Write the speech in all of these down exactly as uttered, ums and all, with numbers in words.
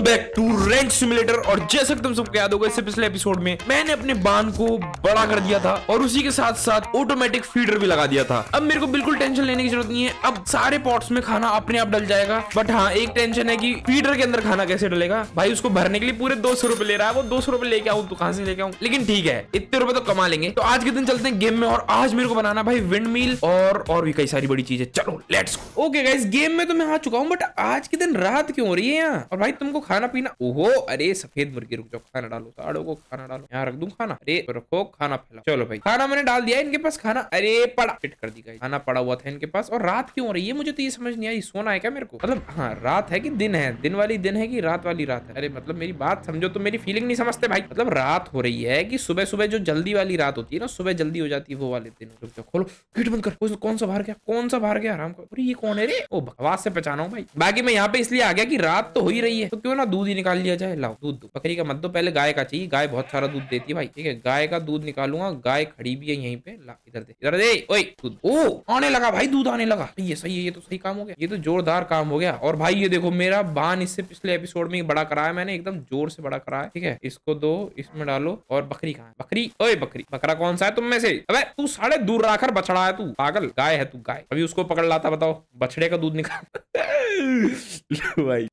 Back to rent simulator. और जैसा कि तुम सबको याद होगा, इससे पिछले एपिसोड में मैंने अपने बांध को बड़ा कर दिया था और उसी के साथ साथ ऑटोमेटिक फीडर भी लगा दिया था। अब मेरे को बिल्कुल टेंशन लेने की जरूरत नहीं है, अब सारे पॉट्स में खाना अपने आप डल जाएगा। बट हाँ, एक टेंशन है कि फीडर के अंदर खाना कैसे डलेगा। भाई उसको भरने के लिए पूरे दो सौ रुपए ले रहा है, वो दो सौ रुपए लेके आऊं तो कहां से लेके आऊं, लेकिन ठीक है, इतने रुपए तो कमा लेंगे। तो आज के दिन चलते हैं गेम में और आज मेरे को बनाना भाई विंड मिल और और भी कई सारी बड़ी चीजें। चलो let's go. Okay guys, game में तो मैं आ चुका हूं, बट आज के दिन रात क्यों हो रही है यहाँ। और भाई तुमको खाना पीना, ओहो अरे सफेद मुर्गी, रुक जाओ, खाना डालो, साड़ों को खाना डालो, यहाँ रख दूं खाना, अरे रखो खाना फैलाओ। चलो भाई खाना मैंने डाल दिया, इनके पास खाना, अरे पड़ा फिट कर दी गाइस, खाना पड़ा हुआ था इनके पास। और रात क्यों हो रही है मुझे तो ये समझ नहीं आई, सोना है क्या मेरे को, मतलब हाँ रात है कि दिन है, दिन वाली दिन है कि रात वाली रात है। अरे मतलब मेरी बात समझो, तो मेरी फीलिंग नहीं समझते भाई। मतलब रात हो रही है कि सुबह सुबह जो जल्दी वाली रात होती है ना, सुबह जल्दी हो जाती है वो वाले दिन। रुक जाओ, खोलो गेट बंद कर। कौन सा बाहर गया, कौन सा बाहर गया आराम कर। अरे ये कौन है रे, ओ आवाज से पहचाना हूं भाई। बाकी मैं यहाँ पे इसलिए आ गया कि रात तो हो ही रही है, तो क्यों ना दूध ही निकाल लिया जाए। लाओ दूध दो, बकरी का मत दो, पहले गाय का चाहिए, गाय बहुत सारा दूध देती है भाई। ठीक है, गाय का दूध निकालूंगा, गाय खड़ी भी है यहीं पे। ला इधर दे, इधर दे, ओए दूध। ओ आने लगा भाई, दूध आने लगा, ये सही है, ये तो सही काम हो गया, ये तो जोरदार काम हो गया। और भाई ये देखो मेरा बान इससे पिछले एपिसोड में बड़ा कराया मैंने, एकदम जोर से बड़ा कराया। ठीक है, इसको दो, इसमें डालो। और बकरी कहाँ है, बकरी, ओए बकरी, बकरा कौन सा है तुम में से। अबे तू साढ़े दूर रखकर बछड़ा है तू, पागल, गाय है तू, गाय। अभी उसको पकड़ लाता, बताओ बछड़े का दूध निकाल भाई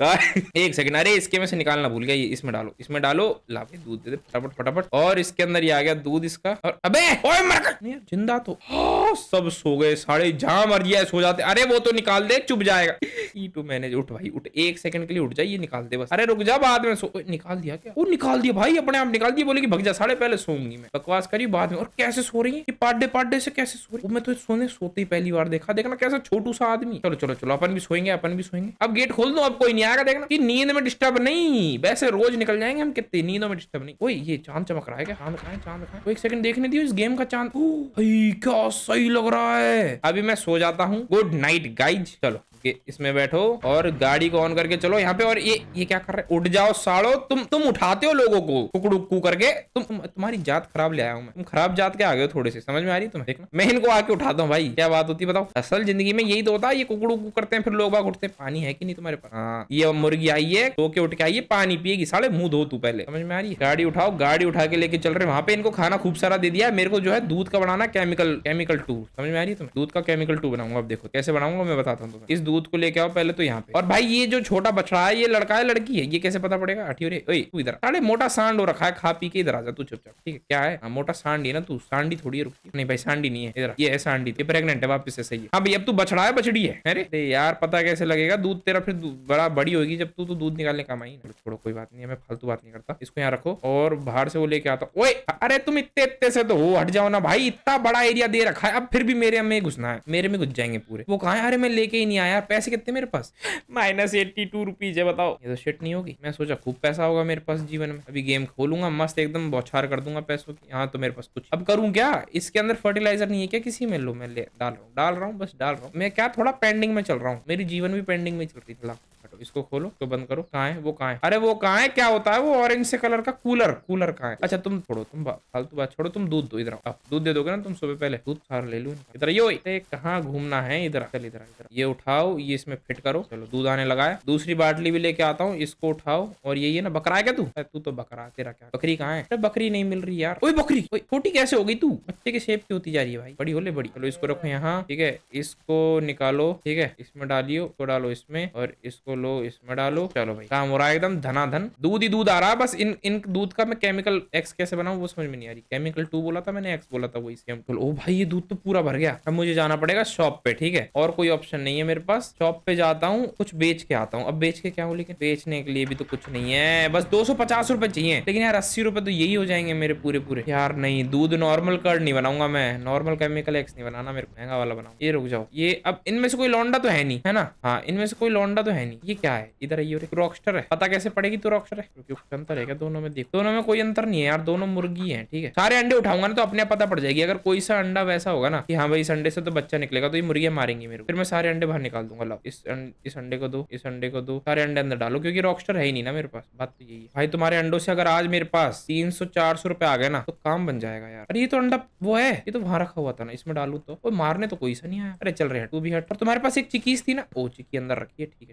एक सेकंड, अरे इसके में से निकालना भूल गया, ये इसमें डालो, इसमें डालो, ला दूध दे दे फटाफट फटाफट। और इसके अंदर ये आ गया दूध इसका। और अबे ओए मर गया जिंदा तो। हाँ, सब सो गए, साढ़े जहां मर्जी है सो जाते। अरे वो तो निकाल दे, चुप जाएगा। ई टू मैनेज, उठ भाई उठ, एक सेकंड के लिए उठ जाए, ये निकाल दे बस। अरे रुक जा, बाद में सो। निकाल दिया क्या, वो निकाल दिया भाई, अपने आप निकाल दिया। बोले कि भग जा, साढ़े पहले सोऊंगी मैं, बकवास करी बाद में। और कैसे सो रही है पाड्डे पाड्डे से, कैसे सो रही है। मैं तो सोने सोते ही पहली बार देखा, देखना कैसा छोटू सा आदमी। चलो चलो चलो, अपन भी सोएंगे, अपन भी सोएंगे। अब गेट खोल दो, अब कोई नहीं आएगा, देखना कि नींद में डिस्टर्ब नहीं। वैसे रोज निकल जाएंगे हम, कितनी नींदों में डिस्टर्ब नहीं। ओए ये चांद चमक रहा है क्या, चांद कहां है, चांद कहां है। एक सेकंड देखने दियो इस गेम का चांद, भाई क्या सही लग रहा है। अभी मैं सो जाता हूँ, गुड नाइट गाइज। चलो इसमें बैठो और गाड़ी को ऑन करके चलो यहाँ पे। और ये ये क्या कर रहे, उठ जाओ साड़ो, तुम तुम उठाते हो लोगों को कुकड़ू कू करके। तुम तुम्हारी जात खराब ले आया हूँ मैं, तुम खराब जात के आ गए हो थोड़े से, समझ में आ रही है तुम्हें। देखना मैं इनको आके उठाता हूँ भाई, क्या बात होती है बताओ। असल जिंदगी में यही तो होता है, ये कुकड़ू कू करते हैं फिर लोग बाग उठते हैं। पानी है कि नहीं तुम्हारे पास। हाँ, ये मुर्गी आई है, सो के उठ के आई है, पानी पिएगी, साले मुंह धो तू पहले, समझ में आ रही है। गाड़ी उठाओ, गाड़ी उठा के लेके चल रहे वहां पे। इनको खाना खूब सारा दे दिया है, मेरे को जो है दूध का बनाना केमिकल केमिकल टू, समझ में आ रही है तुम्हें। दूध का केमिकल टू बनाऊंगा, अब देखो कैसे बनाऊंगा मैं बताता हूँ तुम्हें। इस दूध को लेके आओ पहले तो यहाँ पे। और भाई ये जो छोटा बछड़ा है, ये लड़का है लड़की है, ये कैसे पता पड़ेगा। अठियोरे ओए तू इधर, साले मोटा सांड हो रखा है, खा पी के इधर आ जा तू चुपचाप। ठीक है, क्या है, हाँ, मोटा सांडी है ना तू, सांडी थोड़ी है, रुकती नहीं भाई, सांडी नहीं है, इधर ये है सांडी, ये प्रेग्नेंट है वापस से, सही है। हाँ भाई अब तू बछड़ा है बछड़ी है। अरे यार पता कैसे लगेगा, दूध तेरा फिर बड़ा बड़ी होगी जब तू तो दूध निकालने काम आई। छोड़ो कोई बात नहीं है, मैं फालतू बात नहीं करता। इसको यहाँ रखो और बाहर से वो लेके आता हूँ। ओए अरे तुम इतने इतने से तो हो, हट जाओ ना भाई, इतना बड़ा एरिया दे रखा है, अब फिर भी मेरे में घुसना है, मेरे में घुस जाएंगे पूरे। वो कहाँ है, अरे मैं लेके ही नहीं आया। पैसे कितने मेरे पास, माइनस एट्टी टू रुपीज है, बताओ ये तो शिट नहीं होगी। मैं सोचा खूब पैसा होगा मेरे पास जीवन में, अभी गेम खोलूंगा मस्त एकदम बौछार कर दूंगा पैसों की। यहाँ तो मेरे पास कुछ, अब करूँ क्या, इसके अंदर फर्टिलाइजर नहीं है क्या किसी में। लो मैं ले डाल रहा हूँ, डाल रहा हूँ, बस डाल रहा हूँ मैं, क्या थोड़ा पेंडिंग में चल रहा हूँ, मेरी जीवन भी पेंडिंग में चल रही थी। इसको खोलो, तो बंद करो। कहाँ है वो, कहाँ है, अरे वो कहाँ है, क्या होता है वो ऑरेंज से कलर का कूलर, कूलर कहाँ है। अच्छा तुम छोड़ो, तुम फालतू बात छोड़ो, तुम दूध दो, इधर आओ, दूध दे दोगे ना तुम सुबह पहले, दूध सारा ले लो इधर। ये कहाँ घूमना है, इधर चल, इधर इधर, ये उठाओ, ये इसमें फिट करो। चलो दूध आने लगा है, दूसरी बाटली भी लेके आता हूँ, इसको उठाओ। और ये ये ना बकरा है क्या तू, तू तो बकरा, तेरा क्या, बकरी कहाँ है, बकरी नहीं मिल रही यार। ओए बकरी, छोटी कैसे हो गई तू, बच्चे के शेप की होती जा रही है भाई, बड़ी हो ले बड़ी। चलो इसको रखो यहाँ, ठीक है, इसको निकालो, ठीक है, इसमें डालियो, इसको डालो इसमें, और इसको लो इसमें डालो। चलो भाई काम हो रहा है एकदम धनाधन, दूध ही दूध आ रहा है। बस इन इन दूध का मैं केमिकल एक्स कैसे बनाऊं वो समझ में नहीं आ रही। केमिकल टू बोला था मैंने, एक्स बोला था, वही सेम। ओ भाई ये दूध तो पूरा भर गया। अब मुझे जाना पड़ेगा शॉप पे, ठीक है, और कोई ऑप्शन नहीं है मेरे पास। शॉप पे जाता हूँ, कुछ बेच के आता हूँ। अब बेच के क्या हूँ, लेकिन बेचने के लिए भी तो कुछ नहीं है, बस दो सौ पचास रुपए चाहिए। लेकिन यार अस्सी रुपए तो यही हो जाएंगे मेरे पूरे पूरे। यार नहीं, दूध नॉर्मल कर्ड नहीं बनाऊंगा मैं, नॉर्मल केमिकल एक्स नहीं बनाना मेरे को, महंगा वाला बनाऊं। ये रुक जाओ, ये अब इनमें से कोई लौंडा तो है नहीं है ना, हाँ इनमें से कोई लौंडा तो है नहीं। ये क्या है, इधर ये रॉकस्टर है, पता कैसे पड़ेगी तो रॉकस्टर है, क्योंकि अंतर है क्या दोनों में, देख दोनों में कोई अंतर नहीं है यार, दोनों मुर्गी हैं। ठीक है, सारे अंडे उठाऊंगा ना तो अपने आप पता पड़ जाएगी। अगर कोई सा अंडा वैसा होगा ना कि हाँ भाई इस अंडे से तो बच्चा निकलेगा, तो ये मुर्गियां मारेंगी मेरे को, फिर मैं सारे अंडे बाहर निकाल दूंगा। लाओ इस इस अंडे को दो, इस अंडे को दो, सारे अंडे अंदर डालो, क्योंकि रॉकस्टर है ही नहीं ना मेरे पास। बात तो यही है भाई, तुम्हारे अंडों से अगर आज मेरे पास तीन सौ चार सौ रुपए आ गए ना तो काम बन जाएगा यार। अरे ये तो अंडा वो है, ये तो वहां रखा हुआ था ना, इसमें डालू तो मारने तो कोई सा नहीं आया। अरे चल रहे हैं, तू भी हट। और तुम्हारे पास एक चिकीज थी ना, ओ चिकी अंदर रखी है, ठीक है ठीक है,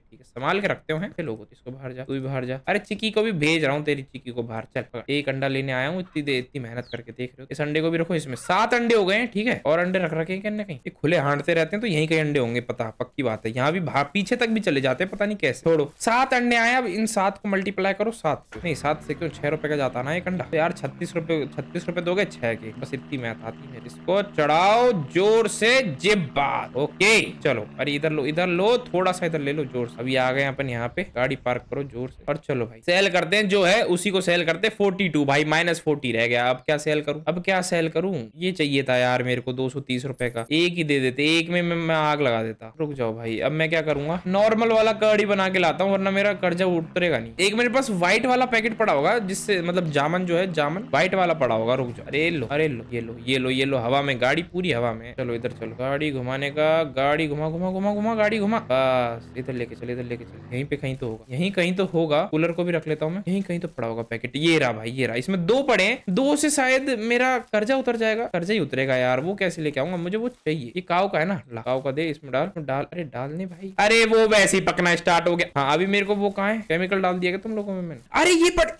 संभाल के रखते हो हैं लोगों। इसको बाहर जा, तू भी बाहर जा। अरे चिक्की को भी भेज रहा हूँ, तेरी चिक्की को बाहर चल। एक अंडा लेने आया हूँ, इतनी देर इतनी मेहनत करके, देख रहे हो। इस अंडे को भी रखो इसमें। सात अंडे हो गए हैं, ठीक है। और अंडे रख रखे हैं कहीं कहीं, खुले हांटते रहते हैं तो यहीं कहीं अंडे होंगे, पता पक्की बात है। यहाँ भी पीछे तक भी चले जाते हैं, पता नहीं कैसे। छोड़ो, सात अंडे आए। अब इन सात को मल्टीप्लाई करो सात से, नहीं सात से क्यों, छह रुपए का जाता ना एक अंडा। तो यार छत्तीस रुपए छत्तीस रुपए दोगे छह के, बस इतनी मैथ आती है। इसको चढ़ाओ जोर से, जिब बात। ओके चलो, अरे इधर लो, इधर लो, थोड़ा सा इधर ले लो जोर से। अभी आ गए अपन यहाँ पे, गाड़ी पार्क करो जोर से और चलो भाई सेल करते हैं। जो है उसी को सेल करते हैं। फोर्टी टू भाई, माइनस फोर्टी रह गया। अब क्या सेल करूं, अब क्या सेल करूं? ये चाहिए था यार मेरे को दो सौ तीस रुपए का, एक ही दे देते, एक में मैं, मैं आग लगा देता। रुक जाओ भाई, अब मैं क्या करूंगा, नॉर्मल वाला कर्ड ही बना के लाता हूँ, वरना मेरा कर्जा उतरेगा नहीं। एक मेरे पास व्हाइट वाला पैकेट पड़ा होगा, जिससे मतलब जामन जो है, जामन व्हाइट वाला पड़ा होगा। रुक जाओ, अरे लो, अरे लो, ये लो, ये लो, ये लो, हवा में गाड़ी, पूरी हवा में। चलो इधर चलो, गाड़ी घुमाने का, गाड़ी घुमा घुमा घुमा घुमा, गाड़ी घुमा, बस इधर लेके चले, इधर लेके चले। यहीं पे कहीं तो होगा, यहीं कहीं तो होगा। कूलर को भी रख लेता हूँ मैं, यहीं कहीं तो पड़ा होगा पैकेट। ये रहा भाई, ये रहा। इसमें दो पड़े हैं, दो से शायद मेरा कर्जा उतर जाएगा। कर्जा ही उतरेगा यार, वो कैसे लेके आऊंगा, मुझे वो चाहिए। ये काव का है ना, काव का दे, इसमें डाल डाल। अरे डालने भाई, अरे वो वैसे ही पकना स्टार्ट हो गया। हाँ अभी मेरे को वो कहाँ है, केमिकल डाल दिया तुम लोगों में मैंने। अरे ये पड़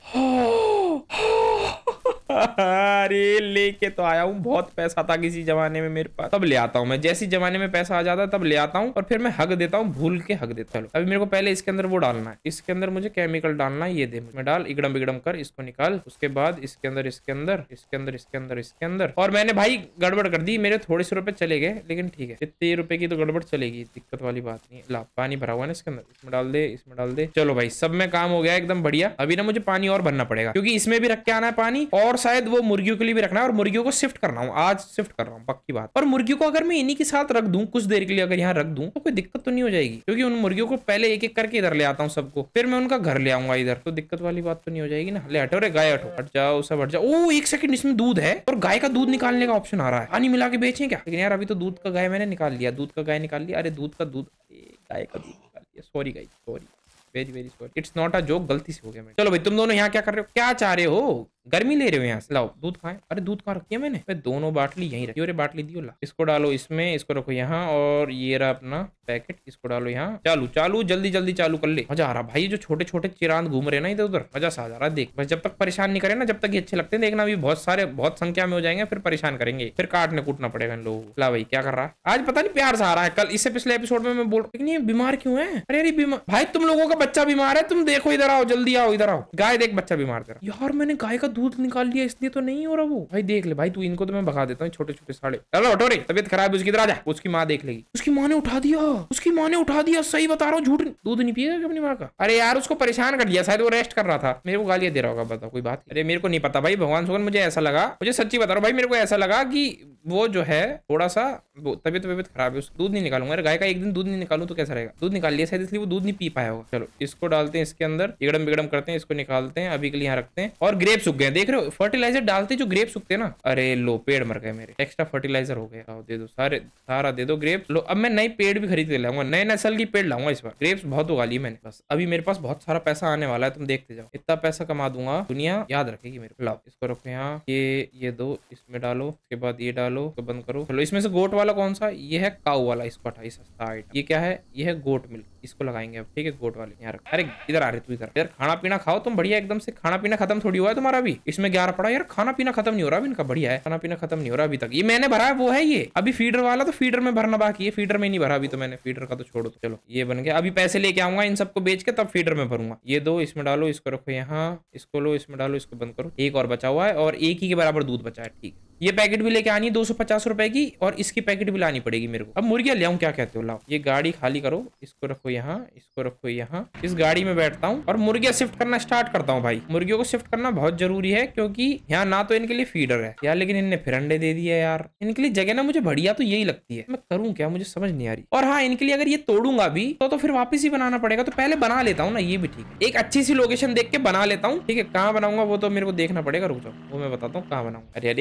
अरे लेके तो आया हूँ, बहुत पैसा था किसी जमाने में मेरे पास, तब ले आता हूँ मैं। जैसी जमाने में पैसा आ जाता है तब ले आता हूँ और फिर मैं हक देता हूँ, भूल के हक देता हूँ। चलो अभी मेरे को पहले इसके अंदर वो डालना है, इसके अंदर मुझे केमिकल डालना है। ये दे मैं डाल, इगड़म बिगड़म कर, इसको निकाल। उसके बाद इसके अंदर, इसके अंदर, इसके अंदर, इसके अंदर, इसके अंदर। और मैंने भाई गड़बड़ कर दी, मेरे थोड़े से रुपए चले गए, लेकिन ठीक है, इतने रुपए की तो गड़बड़ चलेगी, दिक्कत वाली बात नहीं। ला पानी भरा हुआ है ना इसके अंदर, इसमें डाल दे, इसमें डाल दे। चलो भाई सब में काम हो गया एकदम बढ़िया। अभी ना मुझे पानी और भरना पड़ेगा, क्योंकि इसमें भी रख के आना है पानी, और शायद वो मुर्गियों के लिए भी रखना है, और मुर्गियों को शिफ्ट करना हूँ आज, शिफ्ट कर रहा हूँ पक्की बात। और मुर्गियों को अगर मैं इन्हीं के साथ रख दूं कुछ देर के लिए, अगर यहाँ रख दूं तो कोई दिक्कत तो नहीं हो जाएगी, क्योंकि उन मुर्गियों को पहले एक एक करके इधर ले आता हूँ सबको, फिर मैं उनका घर ले आऊंगा इधर, तो दिक्कत वाली बात तो नहीं हो जाएगी ना। ले हटो रे गाय, हटो, हट जाओ, सब हट जाओ। ओ एक सेकंड, इसमें दूध है और गाय का दूध निकालने का ऑप्शन आ रहा है। पानी मिला के बेचें क्या? लेकिन यार अभी तो दूध का गाय मैंने निकाल लिया, दूध का गाय निकाल लिया। अरे दूध का दूध, गाय का दूध निकाल लिया, sorry guys, sorry, very very sorry, it's not a joke, गलती से हो गया। मैं चलो भाई, तुम दोनों यहाँ क्या कर रहे हो, क्या चाह रहे हो, गर्मी ले रहे हो यहाँ से? लाओ दूध खाएं। अरे दूध कहाँ रखी है मैंने, मैं दोनों बाटली यहीं रखी। अरे बाटली दियो, ला इसको डालो इसमें, इसको रखो यहाँ, और ये रहा अपना पैकेट, इसको डालो यहाँ। चालू चालू, जल्दी जल्दी चालू कर ले। मजा आ रहा भाई, जो छोटे छोटे चिरांद घूम रहे ना इधर उधर, मजा सा आ जा रहा है। देख बस, जब तक परेशान नहीं करे ना, जब तक ये अच्छे लगते हैं, देखना अभी बहुत सारे, बहुत संख्या में हो जाएंगे, फिर परेशान करेंगे, फिर काटने कूटना पड़ेगा इन लोगों को। ला भाई क्या कर रहा है आज, पता नहीं प्यार सा आ रहा है। कल इससे पिछले एपिसोड में मैं बोल, लेकिन ये बीमार क्यों है? अरे अरे बीमार भाई, तुम लोगों का बच्चा बीमार है, तुम देखो इधर आओ, जल्दी आओ, इधर आओ। गाय देख बच्चा बीमार तेरा। यार मैंने गाय का दूध निकाल लिया, इसलिए तो नहीं हो रहा वो। भाई देख ले भाई, तू इनको तो मैं भगा देता हूँ, छोटे छोटे साढ़े। चलो हटो रे, तबीयत खराब है उसकी, इधर आ जा। उसकी माँ देख लेगी। उसकी माँ ने उठा दिया, उसकी माँ ने उठा दिया, सही बता रहा हूँ, झूठ। दूध नहीं पिएगा अपनी माँ का? अरे यार उसको परेशान कर दिया, शायद वो रेस्ट कर रहा था, मेरे को गालियां दे रहा होगा, बताओ कोई बात। अरे मेरे को नहीं पता भाई, भगवान सुगन, मुझे ऐसा लगा, मुझे सच्ची बता रहा हूँ भाई, मेरे को ऐसा लगा कि वो जो है थोड़ा सा तबीयत तबीयत खराब है, दूध नहीं निकालूंगा। अरे गाय का एक दिन दूध नहीं निकालूं तो कैसा रहेगा? दूध निकाल लिया शायद, इसलिए वो दूध नहीं पी पाया होगा। चलो इसको डालते हैं इसके अंदर, इगड़म बिगड़म करते हैं, इसको निकालते हैं, अभी के लिए यहाँ रखते हैं। और ग्रेप सूख गए, देख रहे हो, फर्टिलाइजर डालते जो ग्रेप सूखते ना। अरे लो, पेड़ मर गए मेरे, एक्स्ट्रा फर्टिलाइजर हो गया। दे दो सारे, सारा दे दो ग्रेप। लो अब मैं नई पेड़ भी खरीद के लाऊंगा, नए नस्ल की पेड़ लाऊंगा इस बार। ग्रेप्स बहुत उगा ली मैंने, बस अभी मेरे पास बहुत सारा पैसा आने वाला है, तुम देखते जाओ, इतना पैसा कमा दूंगा, दुनिया याद रखेगी मेरे को। लाओ इसको रखो यहाँ, ये ये दो इसमें डालो, उसके बाद ये डालो, इसको बंद करो। चलो इसमें से गोट वाला कौन सा? ये है काऊ वाला, इसको हटाई, सस्ता आइटम। ये क्या है? ये है गोट मिल्क, इसको लगाएंगे अब, ठीक है। गोट वाले यहाँ रख। अरे इधर आ रहे तू, इधर यार, खाना पीना खाओ तुम बढ़िया एकदम से। खाना पीना खत्म थोड़ी हुआ है तुम्हारा अभी, इसमें ग्यारह पड़ा यार, खाना पीना खत्म नहीं हो रहा अभी इनका, बढ़िया है, खाना पीना खत्म नहीं हो रहा अभी तक। ये मैंने भरा है, वो है ये अभी फीडर वाला, तो फीडर में भरना बाकी है, फीडर में नहीं भरा अभी तो मैंने, फीडर का तो छोड़ो। तो चलो ये बन गया, अभी पैसे लेके आऊंगा इन सबको बेच के, तब फीडर में भरूंगा। ये दो इसमें डालो, इसको रखो यहाँ, इसको लो, इसमें डालो, इसको बंद करो। एक और बचा हुआ है, और एक ही के बराबर दूध बचा है, ठीक है। ये पैकेट भी लेके आनी है दो सौ पचास रुपए की, और इसकी पैकेट भी लानी पड़ेगी मेरे को। अब मुर्गियां ले आऊं, क्या कहते हो? लाओ ये गाड़ी खाली करो, इसको रखो यहाँ, इसको रखो यहाँ, इस गाड़ी में बैठता हूँ और मुर्गियां शिफ्ट करना स्टार्ट करता हूँ। भाई मुर्गियों को शिफ्ट करना बहुत जरूरी है, क्योंकि यहाँ ना तो इनके लिए फीडर है यार, लेकिन इनने फिर अंडे दे दिए यार। इनके लिए जगह ना मुझे बढ़िया तो यही लगती है, मैं करूँ क्या मुझे समझ नहीं आ रही। और हाँ, इनके लिए अगर ये तोड़ूंगा भी तो, तो फिर वापस ही बनाना पड़ेगा, तो पहले बना लेता हूँ ना, ये भी ठीक है। एक अच्छी सी लोकेशन देख के बना लेता हूँ, ठीक है। कहाँ बनाऊंगा वो तो मेरे को देखना पड़ेगा, रुक जाओ वो मैं बताता हूँ कहाँ बनाऊंगा। अरे अरे टूट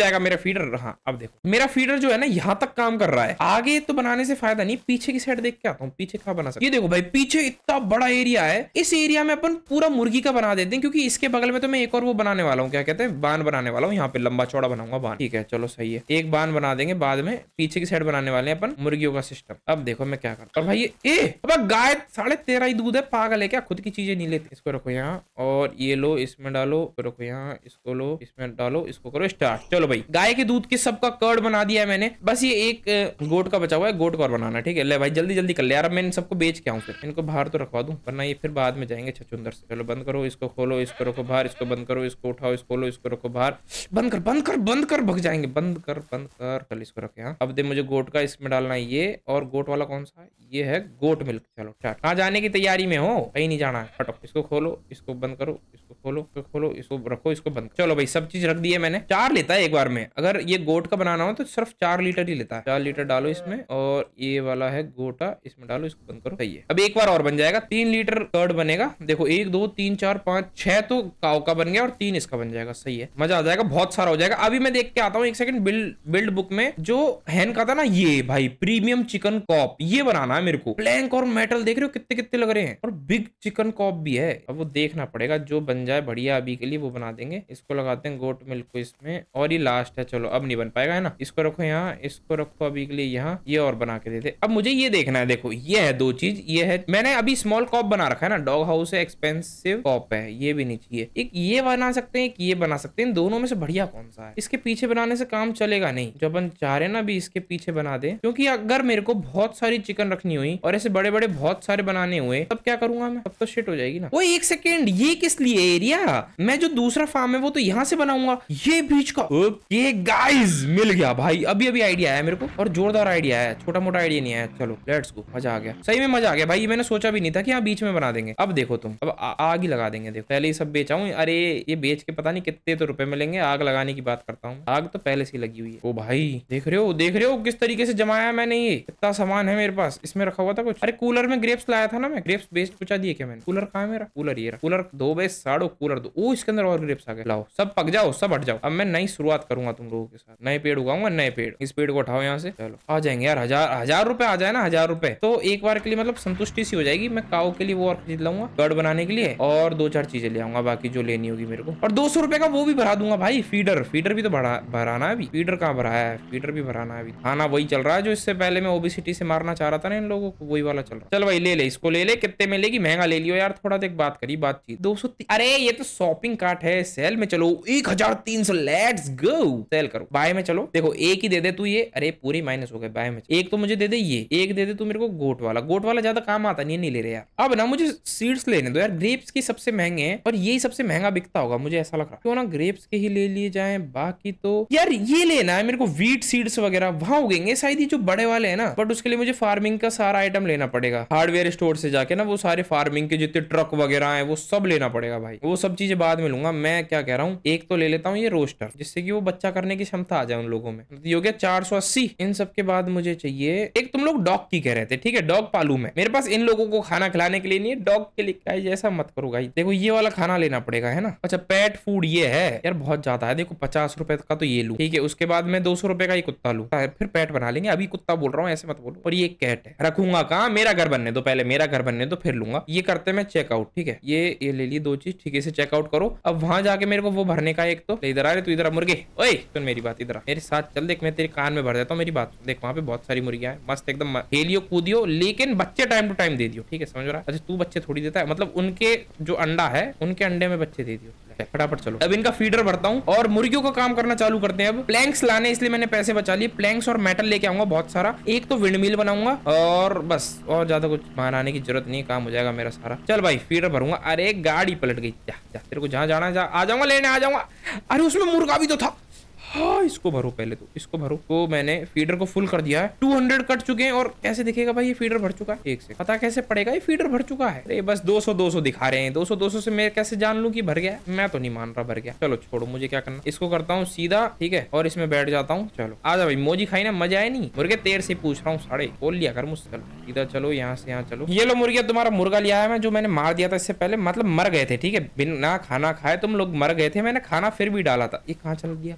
जाएगा मेरा फीडर। हाँ अब देखो मेरा फीडर जो है ना यहाँ तक काम कर रहा है, आगे तो बनाने से फायदा नहीं, पीछे की साइड देख के आता हूँ पीछे क्या बना सकते। ये देखो भाई पीछे इतना बड़ा एरिया है, इस एरिया में अपन पूरा मुर्गी का बना देते हैं, क्योंकि इसके बगल में तो मैं एक और वो बनाने वाला हूँ, क्या कहते हैं, बान बनाने वाला हूँ। यहाँ पे लंबा चौड़ा बनाऊंगा बान। ठीक है चलो सही है, एक बान बना देंगे, बाद में पीछे की साइड बनाने वाले हैं अपन मुर्गियों का सिस्टम। अब देखो मैं क्या करता हूँ भाई, ए अब गाय साढ़े तेरह ही दूध है, पागल है क्या, खुद की चीजें नहीं लेते। इसको रखो यहाँ और ये लो इसमें डालो, रखो यहाँ, इसको लो इसमें डालो, इसको करो स्टार्ट। चलो भाई गाय के दूध के सबका कर्ड बना दिया है मैंने, बस ये एक गोट का बचा हुआ है, गोट का और बनाना। ठीक है ले भाई जल्दी जल्दी कर ले यार, मैं इन सबको बेच के आऊँ, फिर इनको बाहर तो रखवा दूं, वरना ये फिर बाद में जाएंगे छछुंदर से। चलो बंद करो, इसको खोलो, इसको रखो बाहर, इसको बंद करो, इसको उठाओ, इसको खोलो, इसको रखो बाहर, बंद कर बंद कर बंद कर, भग जाएंगे, बंद कर बंद कर। कल इसको रखे यहाँ। अब दे मुझे गोट का इसमें डालना है ये, और गोट वाला कौन सा है, ये है गोट मिल्क। चलो स्टार्ट। कहाँ जाने की तैयारी में हो, कहीं नहीं जाना है, फटो। इसको खोलो, इसको बंद करो, इसको खोलो, इसको खोलो, इसको रखो, इसको बंद। चलो भाई सब चीज रख दी है मैंने। चार लेता है एक बार में, अगर ये गोट का बनाना हो तो सिर्फ चार लीटर ही लेता है। चार लीटर डालो इसमें, और ये वाला है गोटा, इसमें डालो, इसको बंद करो, सही है। अब एक बार और बन जाएगा, तीन लीटर कर्ड बनेगा। देखो एक दो तीन चार पांच छह तो काव का बन गया और तीन इसका बन जाएगा, सही है, मजा आ जाएगा, बहुत सारा हो जाएगा। अभी मैं देख के आता हूँ एक सेकंड, बिल्ड बिल्ड बुक में जो हैन का था ना, ये भाई प्रीमियम चिकन कॉप, ये बनाना है मेरे को। प्लैंक और मेटल देख रहे हो कितने कितने लग रहे हैं, और बिग चिकन कॉप भी है। अब वो देखना पड़ेगा, जो बन जाए बढ़िया, अभी के लिए वो बना देंगे। इसको लगाते हैं गोट मिल्क को इसमें, और ये लास्ट है। चलो अब नहीं बन पाएगा है ना, इसको रखो यहाँ, इसको रखो अभी के लिए यहाँ, ये और बना के दे दे। अब मुझे ये देखना है, देखो ये है दो चीज, ये है मैंने अभी स्मॉल कॉप बना रखा है ना, डॉग हाउस है, एक्सपेंसिव कॉप है, ये भी नहीं चाहिए। एक ये बना सकते हैं, एक ये बना सकते हैं, दोनों में से बढ़िया कौन सा है? इसके पीछे बनाने से काम चलेगा नहीं, जो अपन चाह रहे हैं ना अभी इसके पीछे बना दे, क्योंकि अगर मेरे को बहुत सारी चिकन रखनी हुई और ऐसे बड़े बड़े बहुत सारे बनाने हुए, तब क्या करूंगा मैं, तब तो शिट हो जाएगी ना। वो एक सेकेंड, ये किस लिए एरिया, मैं जो दूसरा फार्म है वो तो यहाँ से बनाऊंगा, ये बीच का। ये गाइस मिल गया भाई, अभी अभी आइडिया आया मेरे को, और जोरदार आइडिया है, छोटा मोटा आइडिया नहीं आया। चलो लेट्स गो, मजा आ गया, सही में मजा आ गया भाई, मैंने सोचा भी नहीं था कि यहाँ बीच में बना देंगे। अब देखो तुम, अब आग ही लगा देंगे। देखो पहले ही सब बेचाऊं, अरे ये बेच के पता नहीं कितने तो रुपए मिलेंगे। आग लगाने की बात करता हूँ, आग तो पहले से ही लगी हुई है। ओ भाई देख रहे हो, देख रहे हो किस तरीके से जमाया मैंने, ये इतना सामान है मेरे पास, इसमें रखा हुआ था कुछ। अरे कूलर में ग्रेप्स लाया था ना मैं, ग्रेप्स बेच पूछा दिए क्या मैंने? कूलर कहाँ है मेरा? कूलर ये रहा, कूलर दो बे साड़ो, कूलर दो। ओ इसके अंदर और ग्रेप्स आ गए, लाओ सब पक जाओ, सब हट जाओ। अब मैं नई शुरुआत करूंगा तुम लोगों के साथ, नए पेड़ उगाऊंगा, नए पेड़। इस पेड़ को उठाओ यहाँ से, चलो आ जाएंगे यार, हजार हजार रुपए आ जाए ना, हजार रुपए तो एक बार के लिए मतलब संतुष्टि सी हो जाएगी। मैं काऊ के लिए वो और खरीद लाऊंगा कर्ड बनाने के लिए, और दो चार चीजें ले आऊंगा बाकी जो लेनी होगी मेरे को, और दो सौ रुपए का वो भी भरा दूंगा भाई, फीडर। फीडर भी तो भरा भराना है अभी, फीडर कहाँ भरा है, फीडर भी भराना है अभी। खाना वही चल रहा है जो इससे पहले मैं ओबेसिटी से मारना चाह रहा था ना इन लोगों को, वही वाला चल रहा है। चल भाई ले ले, इसको ले ले, कितने में लेगी? महंगा ले लियो यार, थोड़ा देख बात करी, बातचीत। दो सौ, अरे ये तो शॉपिंग कार्ट है, सेल में चलो, एक हजार तीन सौ, लेट्स गो, सेल करो, बाय में चलो। देखो एक ही दे दे तू ये, अरे पूरे माइनस हो गए, बाय में एक तो मुझे दे दे, ये एक दे दे तू मेरे को गोट वाला, गोट वाला ज्यादा काम आता नहीं, नहीं ले रहे यार। अब ना मुझे सीड्स लेने दो यार, ग्रेप्स की सबसे महंगे हैं और यही सबसे महंगा बिकता होगा मुझे ऐसा लग रहा है, क्यों ना ग्रेप्स के ही ले लिए जाए। बाकी तो यार ये लेना है मेरे को, वीट सीड्स वगैरह वहां उगेंगे शायद ये जो बड़े वाले हैं ना, बट उसके लिए मुझे फार्मिंग का सारा आइटम लेना पड़ेगा, हार्डवेयर स्टोर से जाके ना, वो सारे फार्मिंग के जितने ट्रक वगैरह है वो सब लेना पड़ेगा भाई, वो सब चीजें बाद में लूंगा। मैं क्या कह रहा हूँ, एक तो ले लेता हूँ ये रोस्टर, जिससे कि वो बच्चा करने की क्षमता आ जाए उन लोगों में। ये हो गया चार सौ अस्सी। इन सब के बाद मुझे चाहिए एक, तुम लोग डॉग की कह रहे थे, ठीक है डॉग पालू मैं, मेरे पास इन लोगों को खाना खिलाने के लिए नहीं है, डॉग के लिए गाइस ऐसा मत करो गाइस। देखो ये वाला खाना लेना पड़ेगा है ना। अच्छा पेट फूड ये है यार, बहुत ज्यादा है, देखो पचास रुपए का तो ये लूं, ठीक है। उसके बाद मैं दो सौ रुपए का ही कुत्ता लूं, फिर पेट बना लेंगे, अभी कुत्ता बोल रहा हूँ ऐसे मत बोलो। और ये कैट है, रखूंगा कहाँ, मेरा घर बनने दो पहले, मेरा घर बनने दो फिर लूंगा। ये करते मैं चेकआउट, ठीक है, ये ये ले ली दो चीज, ठीक है, इसे चेकआउट करो। अब वहां जाके मेरे को वो भरने का, एक तो इधर आ रहे तू, इधर मुर्गे, ओए सुन मेरी बात, इधर मेरे साथ चल, देख मैं तेरे कान में भर देता हूँ मेरी बात, देख वहां पे बहुत सारी मुर्गियां हैं, मस्त एकदम खेलियो कूदियो, लेकिन बच्चे टाइम टू टाइम दे दियो, ठीक है समझ रहा है। अच्छा तू बच्चे थोड़ी देता है, मतलब उनके जो अंडा है उनके अंडे में बच्चे दे दियो, फटाफट चलो। अब इनका फीडर भरता हूँ और मुर्गियों का काम करना चालू करते हैं। अब प्लैंक्स लाने इसलिए मैंने पैसे बचा लिए, प्लैंक्स और मेटल लेके आऊंगा बहुत सारा, एक तो विंडमिल बनाऊंगा और बस, और ज्यादा कुछ बनाने की जरूरत नहीं, काम हो जाएगा मेरा सारा। चल भाई फीडर भरूंगा। अरे गाड़ी पलट गई, जा जा तेरे को जहां जाना जा, आ जाऊंगा लेने, आ जाऊंगा। अरे उसमें मुर्गा भी तो था, हाँ इसको भरो पहले, तो इसको भरो। तो मैंने फीडर को फुल कर दिया है, दो सौ कट चुके हैं। और कैसे दिखेगा भाई ये फीडर भर चुका है, एक से पता कैसे पड़ेगा ये फीडर भर चुका है? अरे बस दो सौ दो सौ दिखा रहे हैं, दो सौ दो सौ से मैं कैसे जान लूं कि भर गया? मैं तो नहीं मान रहा भर गया। चलो छोड़ो, मुझे क्या करना, इसको करता हूँ सीधा, ठीक है, और इसमें बैठ जाता हूँ। चलो आजा भाई, मोजी खाई ना, मजा आया नहीं? मुर्गे तेर से पूछ रहा हूँ, साढ़े बोल लिया कर मुझसे। चलो सीधा चलो, यहाँ से यहाँ चलो। ये लो मुर्गिया, तुम्हारा मुर्गा लिया है मैं, जो मैंने मार दिया था इससे पहले, मतलब मर गए थे, ठीक है, बिना खाना खाए तुम लोग मर गए थे, मैंने खाना फिर भी डाला था। ये कहाँ चल गया, कहाँ जा